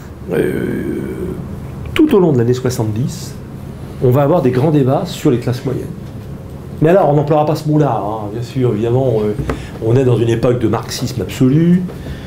tout au long de l'année 70, on va avoir des grands débats sur les classes moyennes. Mais alors, on n'emploiera pas ce mot-là, hein, bien sûr, évidemment. On est dans une époque de marxisme absolu.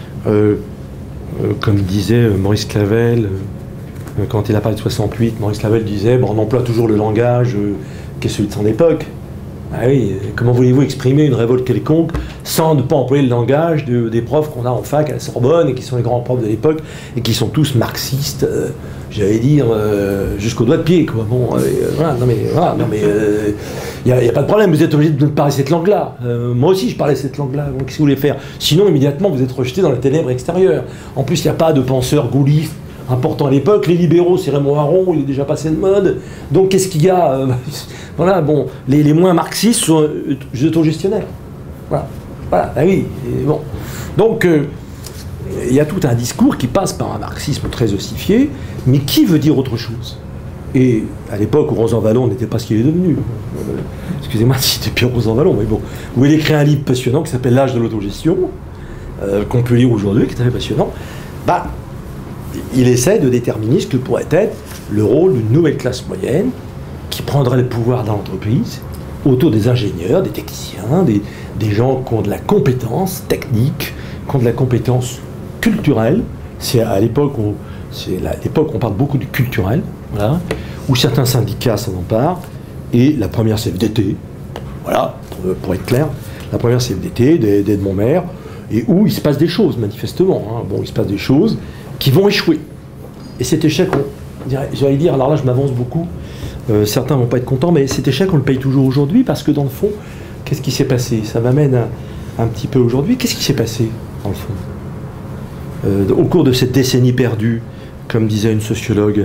Comme disait Maurice Clavel, quand il a parlé de 68, Maurice Clavel disait on emploie toujours le langage qui est celui de son époque. Ah oui, comment voulez-vous exprimer une révolte quelconque sans ne pas employer le langage des profs qu'on a en fac à la Sorbonne et qui sont les grands profs de l'époque et qui sont tous marxistes, j'allais dire, jusqu'au doigt de pied, quoi. Bon, voilà, non mais il n'y a pas de problème, vous êtes obligé de parler cette langue-là. Moi aussi je parlais cette langue-là, donc qu'est-ce que vous voulez faire? Sinon immédiatement vous êtes rejeté dans la ténèbre extérieure. En plus il n'y a pas de penseurs gaullistes important à l'époque, les libéraux c'est Raymond Aron, il est déjà passé de mode, donc qu'est-ce qu'il y a? Voilà, bon, les moins marxistes sont autogestionnaires. Voilà, ah oui, bon. Donc il y a tout un discours qui passe par un marxisme très ossifié, mais qui veut dire autre chose. Et à l'époque où Rosan-Vallon n'était pas ce qu'il est devenu. Excusez-moi si c'était Pierre Rosan-Vallon, mais bon. Où il écrit un livre passionnant qui s'appelle L'âge de l'autogestion, qu'on peut lire aujourd'hui, qui est très passionnant. Bah, il essaie de déterminer ce que pourrait être le rôle d'une nouvelle classe moyenne qui prendrait le pouvoir dans l'entreprise autour des ingénieurs, des techniciens, des gens qui ont de la compétence technique, qui ont de la compétence culturelle. C'est à l'époque où on parle beaucoup du culturel, voilà, où certains syndicats s'en emparent, et la première CFDT, voilà, pour être clair, la première CFDT d'Edmond Maire, et où il se passe des choses, manifestement. Hein. Bon, il se passe des choses qui vont échouer. Et cet échec, j'allais dire, alors là je m'avance beaucoup, certains vont pas être contents, mais cet échec on le paye toujours aujourd'hui, parce que dans le fond, qu'est-ce qui s'est passé? Ça m'amène un petit peu aujourd'hui. Qu'est-ce qui s'est passé, dans le fond au cours de cette décennie perdue, comme disait une sociologue?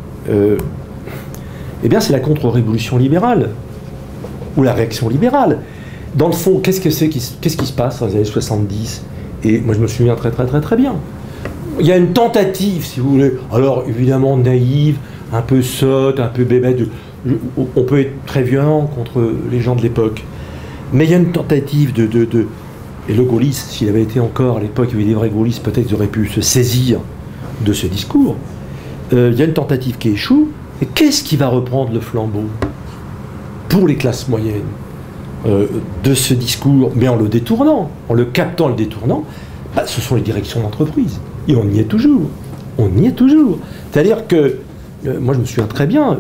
Eh bien c'est la contre-révolution libérale, ou la réaction libérale. Dans le fond, qu'est-ce qui se passe dans les années 70? Et moi je me souviens très bien. Il y a une tentative, si vous voulez, alors évidemment naïve, un peu sotte, un peu bébête, on peut être très violent contre les gens de l'époque, mais il y a une tentative et le gaulliste, s'il avait été encore à l'époque, il y avait des vrais gaullistes, peut-être qu'ils auraient pu se saisir de ce discours. Il y a une tentative qui échoue, et qu'est-ce qui va reprendre le flambeau pour les classes moyennes de ce discours, mais en le détournant, en le captant, le détournant, bah, ce sont les directions d'entreprise. Et on y est toujours. On y est toujours. C'est-à-dire que, moi je me souviens très bien,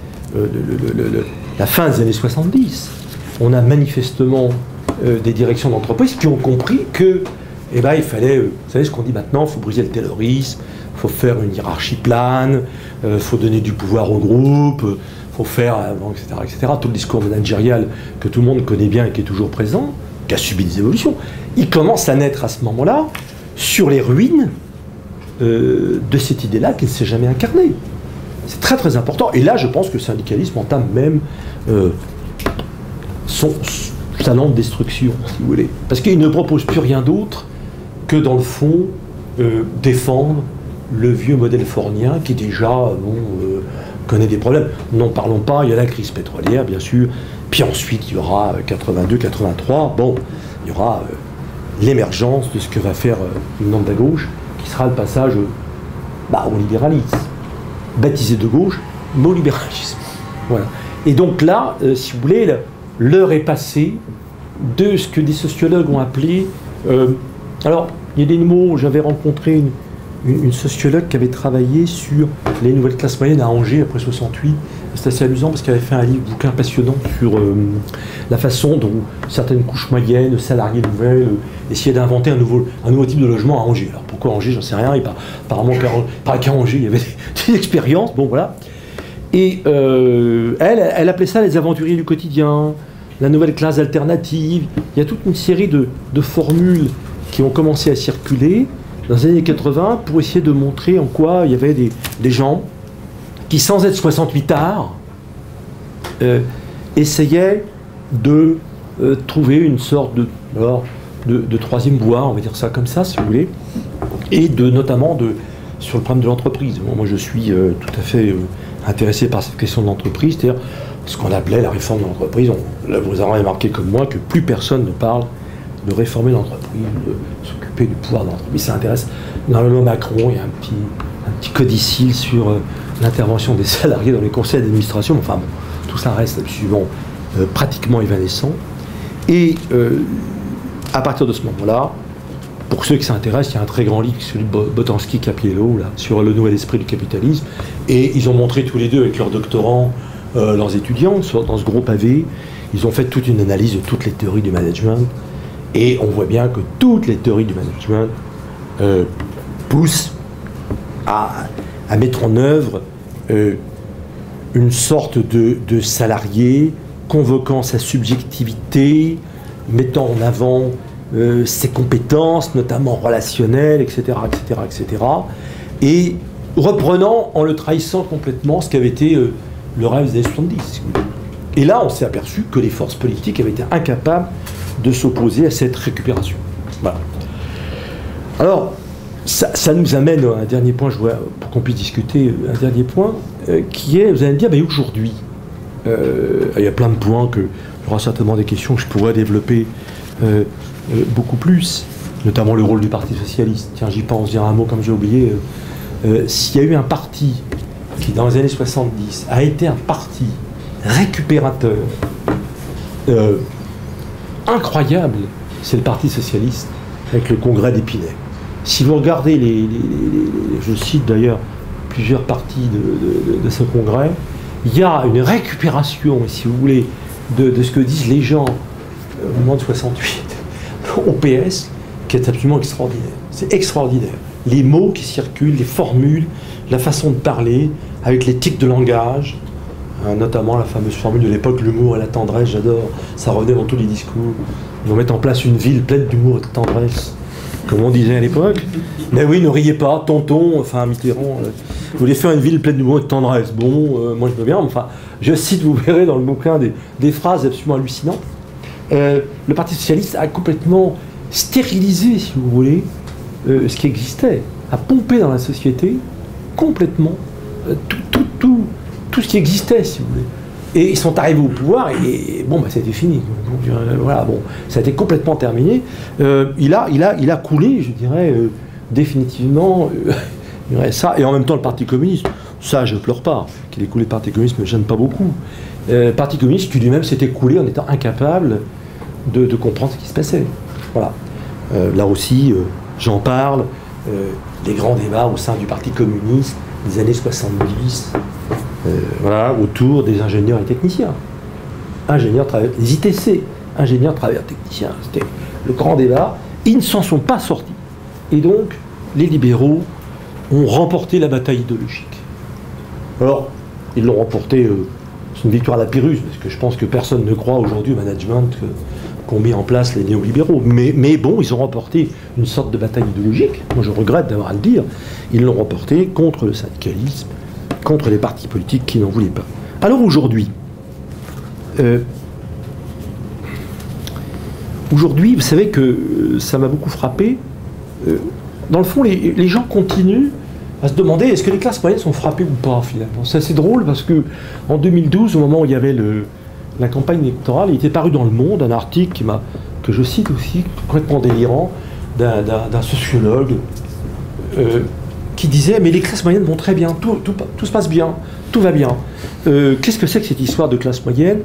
la fin des années 70, on a manifestement des directions d'entreprise qui ont compris que, eh ben, il fallait, vous savez ce qu'on dit maintenant, il faut briser le taylorisme, il faut faire une hiérarchie plane, il faut donner du pouvoir au groupe, il faut faire, etc. Tout le discours managérial que tout le monde connaît bien et qui est toujours présent, qui a subi des évolutions, il commence à naître à ce moment-là sur les ruines de cette idée-là qui ne s'est jamais incarnée. C'est très important. Et là, je pense que le syndicalisme entame même sa lente destruction, si vous voulez. Parce qu'il ne propose plus rien d'autre que, dans le fond, défendre le vieux modèle fornien qui, déjà, connaît des problèmes. N'en parlons pas, il y a la crise pétrolière, bien sûr. Puis ensuite, il y aura 82, 83. Bon, il y aura l'émergence de ce que va faire une lande à gauche, qui sera le passage au libéralisme. Baptisé de gauche, mais au libéralisme. Voilà. Et donc là, si vous voulez, l'heure est passée de ce que des sociologues ont appelé... alors, il y a des mots, j'avais rencontré une sociologue qui avait travaillé sur les nouvelles classes moyennes à Angers après 68. C'est assez amusant parce qu'elle avait fait un bouquin passionnant sur la façon dont certaines couches moyennes, salariés nouvelles, essayaient d'inventer un nouveau type de logement à Angers. Alors pourquoi Angers, j'en sais rien. Apparemment qu'à Angers, il y avait des expériences. Bon, voilà. Et elle appelait ça les aventuriers du quotidien, la nouvelle classe alternative. Il y a toute une série de formules qui ont commencé à circuler dans les années 80 pour essayer de montrer en quoi il y avait des gens qui, sans être 68ards, essayaient de trouver une sorte de troisième voie, on va dire ça comme ça, si vous voulez, et notamment sur le problème de l'entreprise. Bon, moi, je suis tout à fait intéressé par cette question de l'entreprise, c'est-à-dire ce qu'on appelait la réforme de l'entreprise. Là, vous avez remarqué comme moi que plus personne ne parle de réformer l'entreprise, de s'occuper du pouvoir de l'entreprise. Ça intéresse énormément Macron. Il y a un petit codicile sur l'intervention des salariés dans les conseils d'administration. Enfin bon, tout ça reste absolument pratiquement évanescent. Et à partir de ce moment-là, pour ceux qui s'intéressent, il y a un très grand livre, celui de Boltanski-Capiello, là, sur le nouvel esprit du capitalisme. Et ils ont montré tous les deux avec leurs doctorants, leurs étudiants, dans ce gros pavé. Ils ont fait toute une analyse de toutes les théories du management. Et on voit bien que toutes les théories du management poussent à mettre en œuvre une sorte de salarié convoquant sa subjectivité, mettant en avant ses compétences, notamment relationnelles, etc., etc., etc., et reprenant, en le trahissant complètement, ce qu'avait été le rêve des années 70. Et là, on s'est aperçu que les forces politiques avaient été incapables de s'opposer à cette récupération. Voilà. Alors, ça nous amène à un dernier point, pour qu'on puisse discuter, un dernier point, qui est, vous allez me dire, ben aujourd'hui, il y a plein de points il y aura certainement des questions que je pourrais développer beaucoup plus, notamment le rôle du Parti socialiste. Tiens, j'y pense, dire un mot comme j'ai oublié. S'il y a eu un parti qui, dans les années 70, a été un parti récupérateur incroyable, c'est le Parti socialiste, avec le congrès d'Épinay. Si vous regardez je cite d'ailleurs plusieurs parties de ce congrès, il y a une récupération, si vous voulez, de ce que disent les gens au moment de 68 au PS, qui est absolument extraordinaire. C'est extraordinaire. Les mots qui circulent, les formules, la façon de parler, avec les tics de langage, notamment la fameuse formule de l'époque, l'humour et la tendresse, j'adore, ça revenait dans tous les discours. Ils vont mettre en place une ville pleine d'humour et de tendresse, comme on disait à l'époque. Mais oui, ne riez pas, tonton, enfin Mitterrand, vous voulez faire une ville pleine d'humour et de tendresse. Bon, moi je veux bien, enfin, je cite, vous verrez dans le bouquin des phrases absolument hallucinantes. Le Parti socialiste a complètement stérilisé, si vous voulez, ce qui existait, a pompé dans la société complètement tout ce qui existait, si vous voulez. Et ils sont arrivés au pouvoir et bon, bah, c'était fini. Voilà, bon, ça a été complètement terminé. Il a coulé, je dirais, définitivement ça. Et en même temps, le Parti communiste, ça, je ne pleure pas. Qu'il ait coulé le Parti communiste ne me gêne pas beaucoup. Le Parti communiste, qui lui-même s'était coulé en étant incapable de comprendre ce qui se passait. Voilà. Là aussi, j'en parle. Les grands débats au sein du Parti communiste des années 70, voilà, autour des ingénieurs et techniciens. Les ITC, ingénieurs, travailleurs, techniciens. C'était le grand débat. Ils ne s'en sont pas sortis. Et donc, les libéraux ont remporté la bataille idéologique. Alors, ils l'ont remporté, c'est une victoire à la Pyrrhus, parce que je pense que personne ne croit aujourd'hui au management qu'ont mis en place les néolibéraux. Mais bon, ils ont remporté une sorte de bataille idéologique. Moi, je regrette d'avoir à le dire. Ils l'ont remporté contre le syndicalisme, contre les partis politiques qui n'en voulaient pas. Alors aujourd'hui, vous savez que ça m'a beaucoup frappé. Dans le fond, les gens continuent à se demander est-ce que les classes moyennes sont frappées ou pas, finalement. C'est assez drôle parce que en 2012, au moment où il y avait la campagne électorale, il était paru dans Le Monde un article que je cite aussi, complètement délirant, d'un sociologue qui disait mais les classes moyennes vont très bien, tout se passe bien, tout va bien. Qu'est-ce que c'est que cette histoire de classe moyenne?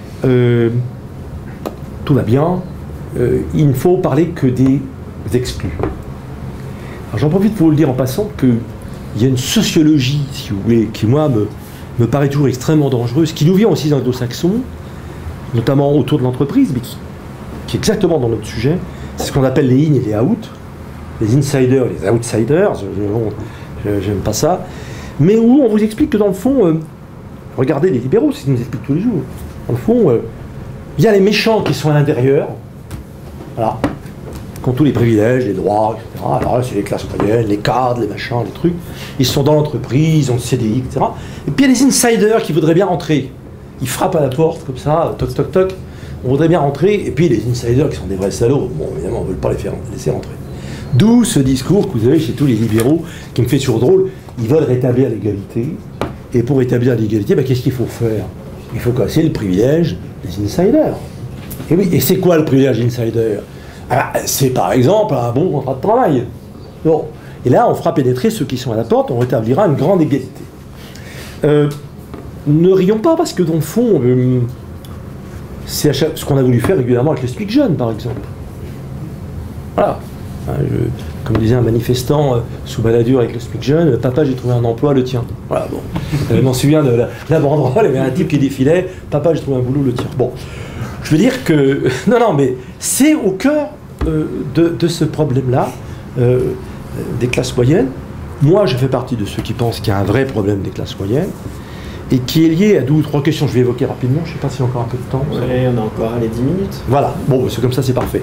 Tout va bien, il ne faut parler que des exclus. Alors j'en profite pour vous le dire en passant qu'il y a une sociologie, si vous voulez, qui moi me paraît toujours extrêmement dangereuse, qui nous vient aussi des anglo-saxons, notamment autour de l'entreprise, mais qui est exactement dans notre sujet. C'est ce qu'on appelle les in et les out, les insiders et les outsiders, j'aime pas ça, mais où on vous explique que dans le fond, regardez les libéraux, c'est ce qu'ils nous expliquent tous les jours, dans le fond, il y a les méchants qui sont à l'intérieur, voilà, qui ont tous les privilèges, les droits, etc. Alors là, c'est les classes moyennes, les cadres, les machins, les trucs, ils sont dans l'entreprise, ils ont le CDI, etc. Et puis il y a les insiders qui voudraient bien rentrer. Ils frappent à la porte, comme ça, toc, toc, toc, on voudrait bien rentrer, et puis les insiders qui sont des vrais salauds, bon, évidemment, on ne veut pas les faire laisser rentrer. D'où ce discours que vous avez chez tous les libéraux, qui me fait toujours drôle. Ils veulent rétablir l'égalité. Et pour rétablir l'égalité, qu'est-ce qu'il faut faire? Il faut casser le privilège des insiders. Et oui, et c'est quoi le privilège insider? C'est par exemple un bon contrat de travail. Bon. Et là, on fera pénétrer ceux qui sont à la porte, on rétablira une grande égalité. Ne rions pas, parce que dans le fond, c'est ce qu'on a voulu faire régulièrement avec le SMIC jeune, par exemple. Voilà. Comme disait un manifestant sous Balladur avec le SMIC jeune, papa, j'ai trouvé un emploi, le tien. Voilà, bon. Je m'en souviens de la banderole, il y avait un type qui défilait, papa, j'ai trouvé un boulot, le tien. Bon. Je veux dire que. Non, mais c'est au cœur de ce problème-là. Des classes moyennes. Moi, je fais partie de ceux qui pensent qu'il y a un vrai problème des classes moyennes et qui est lié à 2 ou 3 questions que je vais évoquer rapidement. Je ne sais pas s'il y a encore un peu de temps. Oui, on a encore les 10 minutes. Voilà, bon, c'est comme ça, c'est parfait.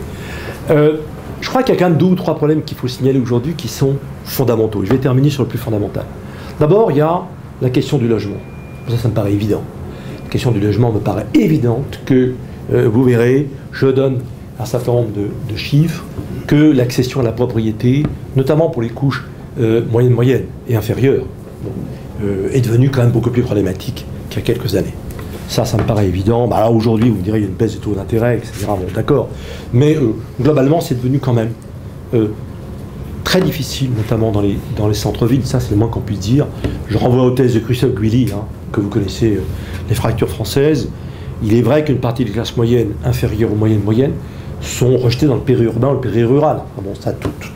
Je crois qu'il y a quand même 2 ou 3 problèmes qu'il faut signaler aujourd'hui qui sont fondamentaux. Je vais terminer sur le plus fondamental. D'abord, il y a la question du logement. Ça me paraît évident. La question du logement me paraît évidente que, vous verrez, je donne un certain nombre de chiffres, que l'accession à la propriété, notamment pour les couches moyennes et inférieures, est devenue quand même beaucoup plus problématique qu'il y a quelques années. Ça me paraît évident. Là, aujourd'hui, vous me direz, il y a une baisse des taux d'intérêt, etc. Bon, d'accord. Mais globalement, c'est devenu quand même très difficile, notamment dans les centres-villes. Ça, c'est le moins qu'on puisse dire. Je renvoie aux thèses de Christophe-Guilly, que vous connaissez, les fractures françaises. Il est vrai qu'une partie des classes moyennes, inférieures aux moyennes, sont rejetées dans le périurbain ou le périrural. Bon, ça,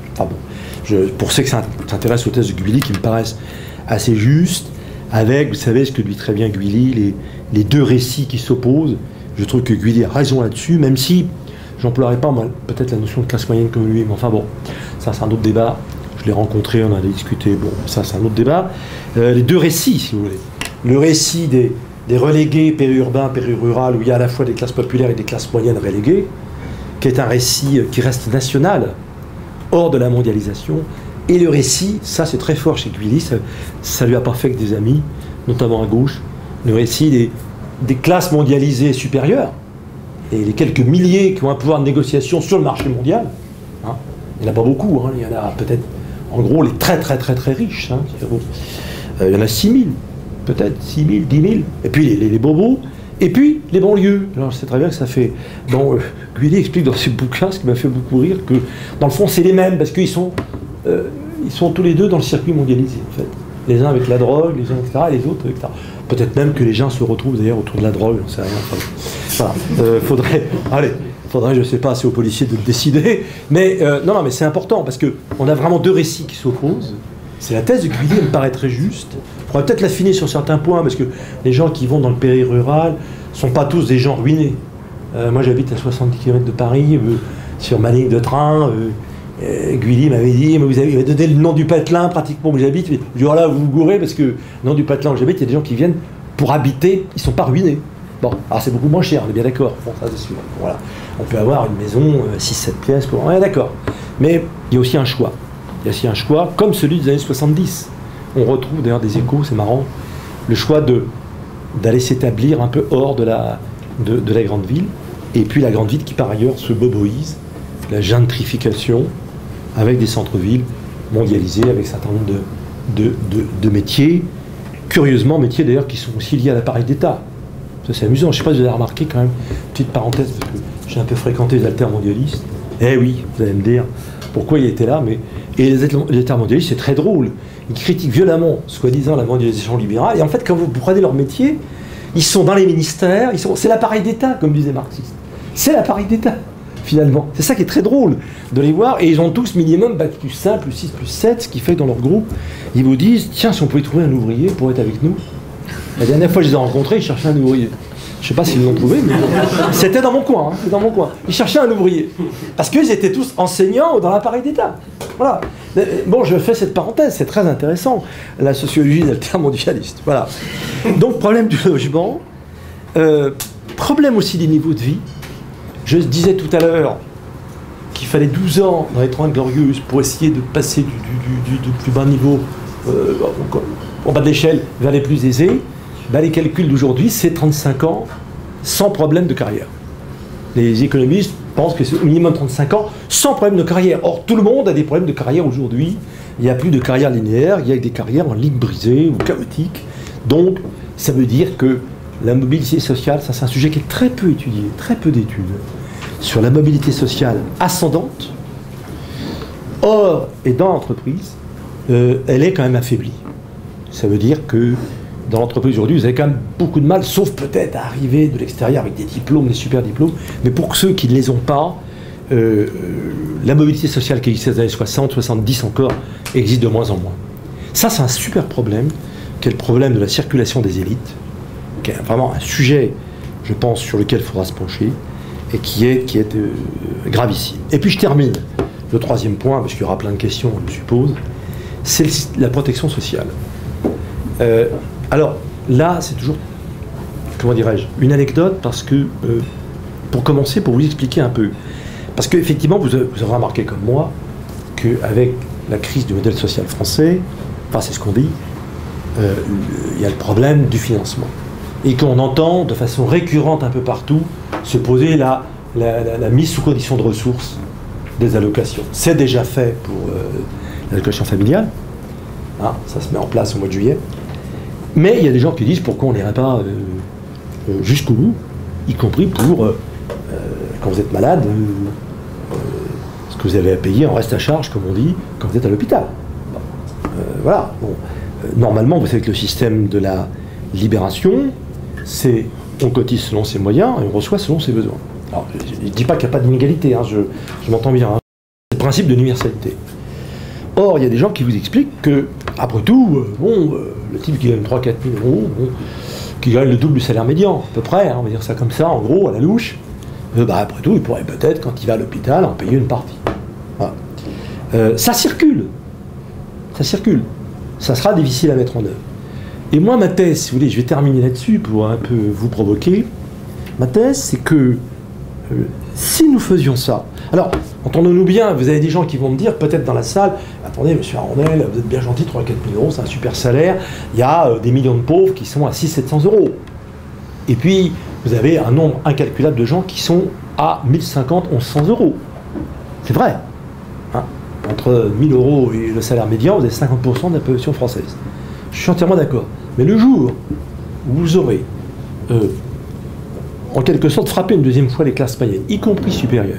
pour ceux que ça s'intéresse aux thèses de Guilly, qui me paraissent assez justes, avec, vous savez, ce que dit très bien Guilly, les 2 récits qui s'opposent. Je trouve que Guilly a raison là-dessus, même si j'emploierais pas, moi, peut-être la notion de classe moyenne comme lui, mais enfin bon, ça c'est un autre débat. Je l'ai rencontré, on en a discuté, bon, ça c'est un autre débat. Les 2 récits, si vous voulez. Le récit des relégués périurbains, périrural, où il y a à la fois des classes populaires et des classes moyennes reléguées, qui est un récit qui reste national, hors de la mondialisation. Et le récit, ça c'est très fort chez Guilly, ça lui a pas fait que des amis, notamment à gauche, le récit des classes mondialisées supérieures, et les quelques milliers qui ont un pouvoir de négociation sur le marché mondial, il n'y en a pas beaucoup, il y en a peut-être, en gros, les très très très très riches, il y en a 6 000, peut-être 6 000, 10 000, et puis les bobos, et puis les banlieues. Alors je sais très bien que ça fait... Bon, Guilly explique dans ses bouquins, ce qui m'a fait beaucoup rire, que dans le fond c'est les mêmes, parce qu'ils sont tous les 2 dans le circuit mondialisé, en fait. Les uns avec la drogue, les uns, etc., et les autres, etc. Peut-être même que les gens se retrouvent d'ailleurs autour de la drogue, on ne sait rien. Enfin, voilà. Faudrait, je ne sais pas, c'est aux policiers de le décider, mais non, mais c'est important, parce qu'on a vraiment 2 récits qui s'opposent. C'est la thèse de Guilly, elle me paraît très juste. On pourrait peut-être l'affiner sur certains points, parce que les gens qui vont dans le périrural ne sont pas tous des gens ruinés. Moi, j'habite à 70 km de Paris, sur ma ligne de train. Guilly m'avait dit, mais vous avez donné le nom du patelin pratiquement où j'habite. Je dis, voilà, vous vous gourrez, parce que le nom du patelin où j'habite, il y a des gens qui viennent pour habiter, ils ne sont pas ruinés. Bon, alors c'est beaucoup moins cher, on est bien d'accord. Bon, ça c'est sûr. Voilà. On peut avoir une maison, 6-7 pièces, on est d'accord. Mais il y a aussi un choix. Il y a aussi un choix, comme celui des années 70. On retrouve d'ailleurs des échos, c'est marrant, le choix d'aller s'établir un peu hors de la grande ville, et puis la grande ville qui par ailleurs se boboise, la gentrification, avec des centres-villes mondialisés, avec un certain nombre de métiers, curieusement métiers d'ailleurs qui sont aussi liés à l'appareil d'État. Ça c'est amusant, je ne sais pas si vous avez remarqué quand même, petite parenthèse, parce que j'ai un peu fréquenté les altermondialistes. Eh oui, vous allez me dire pourquoi il était là, mais... Et les altermondialistes, c'est très drôle. Ils critiquent violemment, soi-disant, la mondialisation libérale, et en fait, quand vous prenez leur métier, ils sont dans les ministères, c'est l'appareil d'État, comme disait Marxiste. C'est l'appareil d'État, finalement. C'est ça qui est très drôle de les voir, et ils ont tous minimum bac plus 5, plus 6, plus 7, ce qui fait que dans leur groupe, ils vous disent, tiens, si on pouvait trouver un ouvrier pour être avec nous. La dernière fois que je les ai rencontrés, ils cherchaient un ouvrier. Je ne sais pas s'ils l'ont trouvé, mais c'était dans mon coin, c'est dans mon coin. Ils cherchaient un ouvrier. Parce qu'ils étaient tous enseignants dans l'appareil d'État. Voilà. Bon, je fais cette parenthèse, c'est très intéressant, la sociologie d'altermondialiste. Voilà. Donc, problème du logement, problème aussi des niveaux de vie. Je disais tout à l'heure qu'il fallait 12 ans dans les 30 glorieuses pour essayer de passer du plus bas niveau, au bas de l'échelle, vers les plus aisés. Ben, les calculs d'aujourd'hui, c'est 35 ans sans problème de carrière. Les économistes pensent que c'est au minimum 35 ans, sans problème de carrière. Or, tout le monde a des problèmes de carrière aujourd'hui. Il n'y a plus de carrière linéaire, il y a des carrières en ligne brisée ou chaotiques. Donc, ça veut dire que la mobilité sociale, ça c'est un sujet qui est très peu étudié, très peu d'études sur la mobilité sociale ascendante. Or, et dans l'entreprise, elle est quand même affaiblie. Ça veut dire que dans l'entreprise aujourd'hui, vous avez quand même beaucoup de mal, sauf peut-être à arriver de l'extérieur avec des diplômes, des super diplômes. Mais pour ceux qui ne les ont pas, la mobilité sociale qui existait dans les années 60, 70 encore, existe de moins en moins. Ça, c'est un super problème, qui est le problème de la circulation des élites, qui est vraiment un sujet, je pense, sur lequel il faudra se pencher, et qui est gravissime. Et puis je termine. Le troisième point, parce qu'il y aura plein de questions, je suppose, c'est la protection sociale. Alors, là, c'est toujours, comment dirais-je, une anecdote, parce que, pour commencer, pour vous expliquer un peu, parce qu'effectivement, vous aurez remarqué comme moi, qu'avec la crise du modèle social français, enfin, c'est ce qu'on dit, il y a le problème du financement. Et qu'on entend de façon récurrente un peu partout se poser la mise sous condition de ressources des allocations. C'est déjà fait pour l'allocation familiale. Hein, ça se met en place au mois de juillet. Mais il y a des gens qui disent pourquoi on n'irait pas jusqu'au bout, y compris pour, quand vous êtes malade, ce que vous avez à payer en reste à charge, comme on dit, quand vous êtes à l'hôpital. Bon, voilà. Bon. Normalement, vous savez que le système de la libération, c'est on cotise selon ses moyens et on reçoit selon ses besoins. Alors, je ne dis pas qu'il n'y a pas d'inégalité, hein, je m'entends bien. Hein. C'est le principe de l'universalité. Or, il y a des gens qui vous expliquent que, après tout, le type qui gagne 3 000 à 4 000 euros, qui gagne le double du salaire médian, à peu près, hein, on va dire ça comme ça, en gros, à la louche, après tout, il pourrait peut-être, quand il va à l'hôpital, en payer une partie. Voilà. Ça circule. Ça circule. Ça sera difficile à mettre en œuvre. Et moi, ma thèse, si vous voulez, je vais terminer là-dessus pour un peu vous provoquer. Ma thèse, c'est que si nous faisions ça... Alors, entendons-nous bien, vous avez des gens qui vont me dire, peut-être dans la salle, attendez, monsieur Arondel, vous êtes bien gentil, 3 000 à 4 000 euros, c'est un super salaire. Il y a des millions de pauvres qui sont à 600 à 700 euros. Et puis, vous avez un nombre incalculable de gens qui sont à 1 050, 1 100 euros. C'est vrai. Hein, entre 1 000 euros et le salaire médian, vous avez 50% de la population française. Je suis entièrement d'accord. Mais le jour où vous aurez, en quelque sorte, frappé une deuxième fois les classes moyennes, y compris supérieures,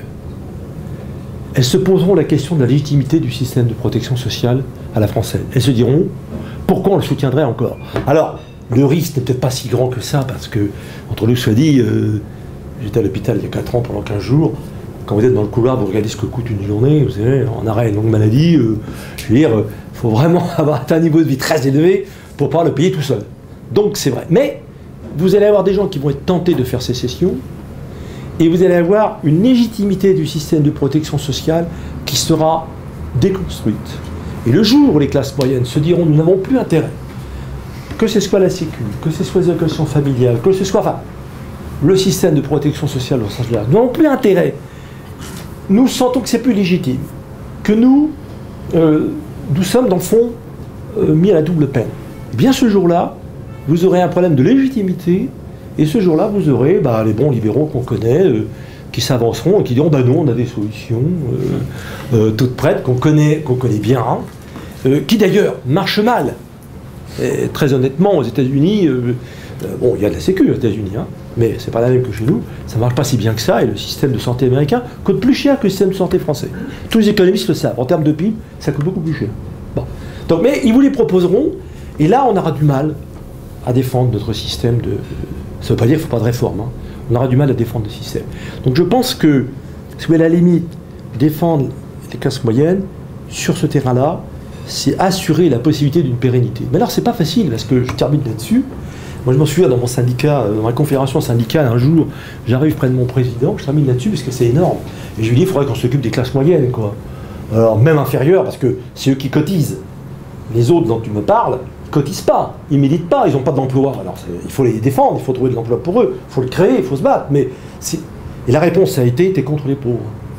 elles se poseront la question de la légitimité du système de protection sociale à la française. Elles se diront, pourquoi on le soutiendrait encore? Alors, le risque n'est peut-être pas si grand que ça, parce que, entre nous soit dit, j'étais à l'hôpital il y a 4 ans pendant 15 jours, quand vous êtes dans le couloir, vous regardez ce que coûte une journée, vous savez, en arrêt, une longue maladie, je veux dire, il faut vraiment avoir un niveau de vie très élevé pour pouvoir le payer tout seul. Donc c'est vrai. Mais vous allez avoir des gens qui vont être tentés de faire sécession, et vous allez avoir une légitimité du système de protection sociale qui sera déconstruite. Et le jour où les classes moyennes se diront, nous n'avons plus intérêt, que ce soit la Sécu, que ce soit les allocations familiales, que ce soit enfin, le système de protection sociale au sens large, nous n'avons plus intérêt. Nous sentons que c'est plus légitime, que nous sommes dans le fond mis à la double peine. Et bien ce jour-là, vous aurez un problème de légitimité, et ce jour-là, vous aurez les bons libéraux qu'on connaît, qui s'avanceront et qui diront non, on a des solutions toutes prêtes, qu'on connaît bien, qui d'ailleurs marchent mal. Et, très honnêtement, aux États-Unis, bon, il y a de la sécu aux États-Unis, hein, mais c'est pas la même que chez nous, ça ne marche pas si bien que ça, et le système de santé américain coûte plus cher que le système de santé français. Tous les économistes le savent, en termes de PIB, ça coûte beaucoup plus cher. Bon. Donc, mais ils vous les proposeront, et là, on aura du mal à défendre notre système de... Ça ne veut pas dire qu'il ne faut pas de réforme, hein. On aura du mal à défendre le système. Donc je pense que, si vous voulez, à la limite, défendre les classes moyennes, sur ce terrain-là, c'est assurer la possibilité d'une pérennité. Mais alors, c'est pas facile, parce que je termine là-dessus. Moi, je m'en souviens dans mon syndicat, dans ma confédération syndicale, un jour, j'arrive près de mon président, je termine là-dessus, parce que c'est énorme. Et je lui dis, il faudrait qu'on s'occupe des classes moyennes, quoi. Alors, même inférieures, parce que c'est eux qui cotisent. Les autres dont tu me parles, ils cotisent pas, ils militent pas, ils n'ont pas d'emploi. Alors, il faut les défendre, il faut trouver de l'emploi pour eux, il faut le créer, il faut se battre. Mais et la réponse a été, t'es contre les pauvres.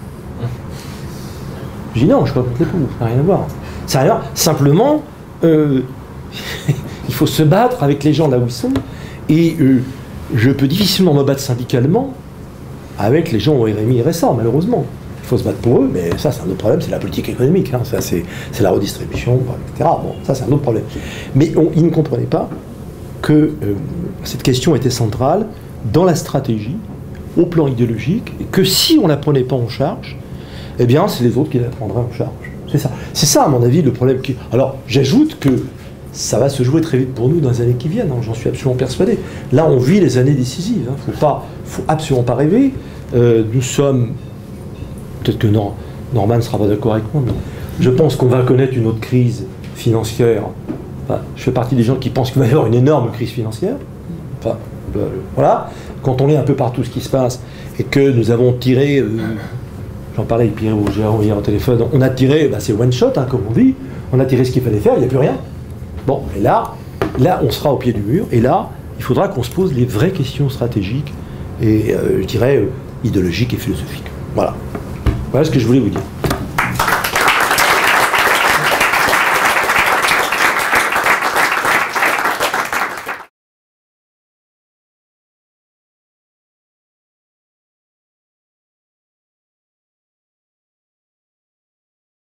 Je dis non, je ne suis pas contre les pauvres, ça n'a rien à voir. Ça n'a rien à voir. Simplement, il faut se battre avec les gens là où ils sont. Et je peux difficilement me battre syndicalement avec les gens au RMI et RSA, malheureusement. Il faut se battre pour eux, mais ça, c'est un autre problème, c'est la politique économique, hein. Ça, c'est la redistribution, etc. Bon, ça, c'est un autre problème. Mais ils ne comprenaient pas que cette question était centrale dans la stratégie, au plan idéologique, et que si on ne la prenait pas en charge, eh bien, c'est les autres qui la prendraient en charge. C'est ça. C'est ça, à mon avis, le problème qui... Alors, j'ajoute que ça va se jouer très vite pour nous dans les années qui viennent, hein, j'en suis absolument persuadé. Là, on vit les années décisives, hein. Faut absolument pas rêver. Nous sommes... Peut-être que Norman ne sera pas d'accord avec moi, mais je pense qu'on va connaître une autre crise financière. Enfin, je fais partie des gens qui pensent qu'il va y avoir une énorme crise financière. Enfin, voilà. Quand on lit un peu partout ce qui se passe et que nous avons tiré, j'en parlais avec Pierre Bourgeon hier au téléphone, on a tiré, c'est one shot, hein, comme on dit, on a tiré ce qu'il fallait faire, il n'y a plus rien. Bon, et là, on sera au pied du mur, et là, il faudra qu'on se pose les vraies questions stratégiques et, je dirais, idéologiques et philosophiques. Voilà. Voilà ce que je voulais vous dire.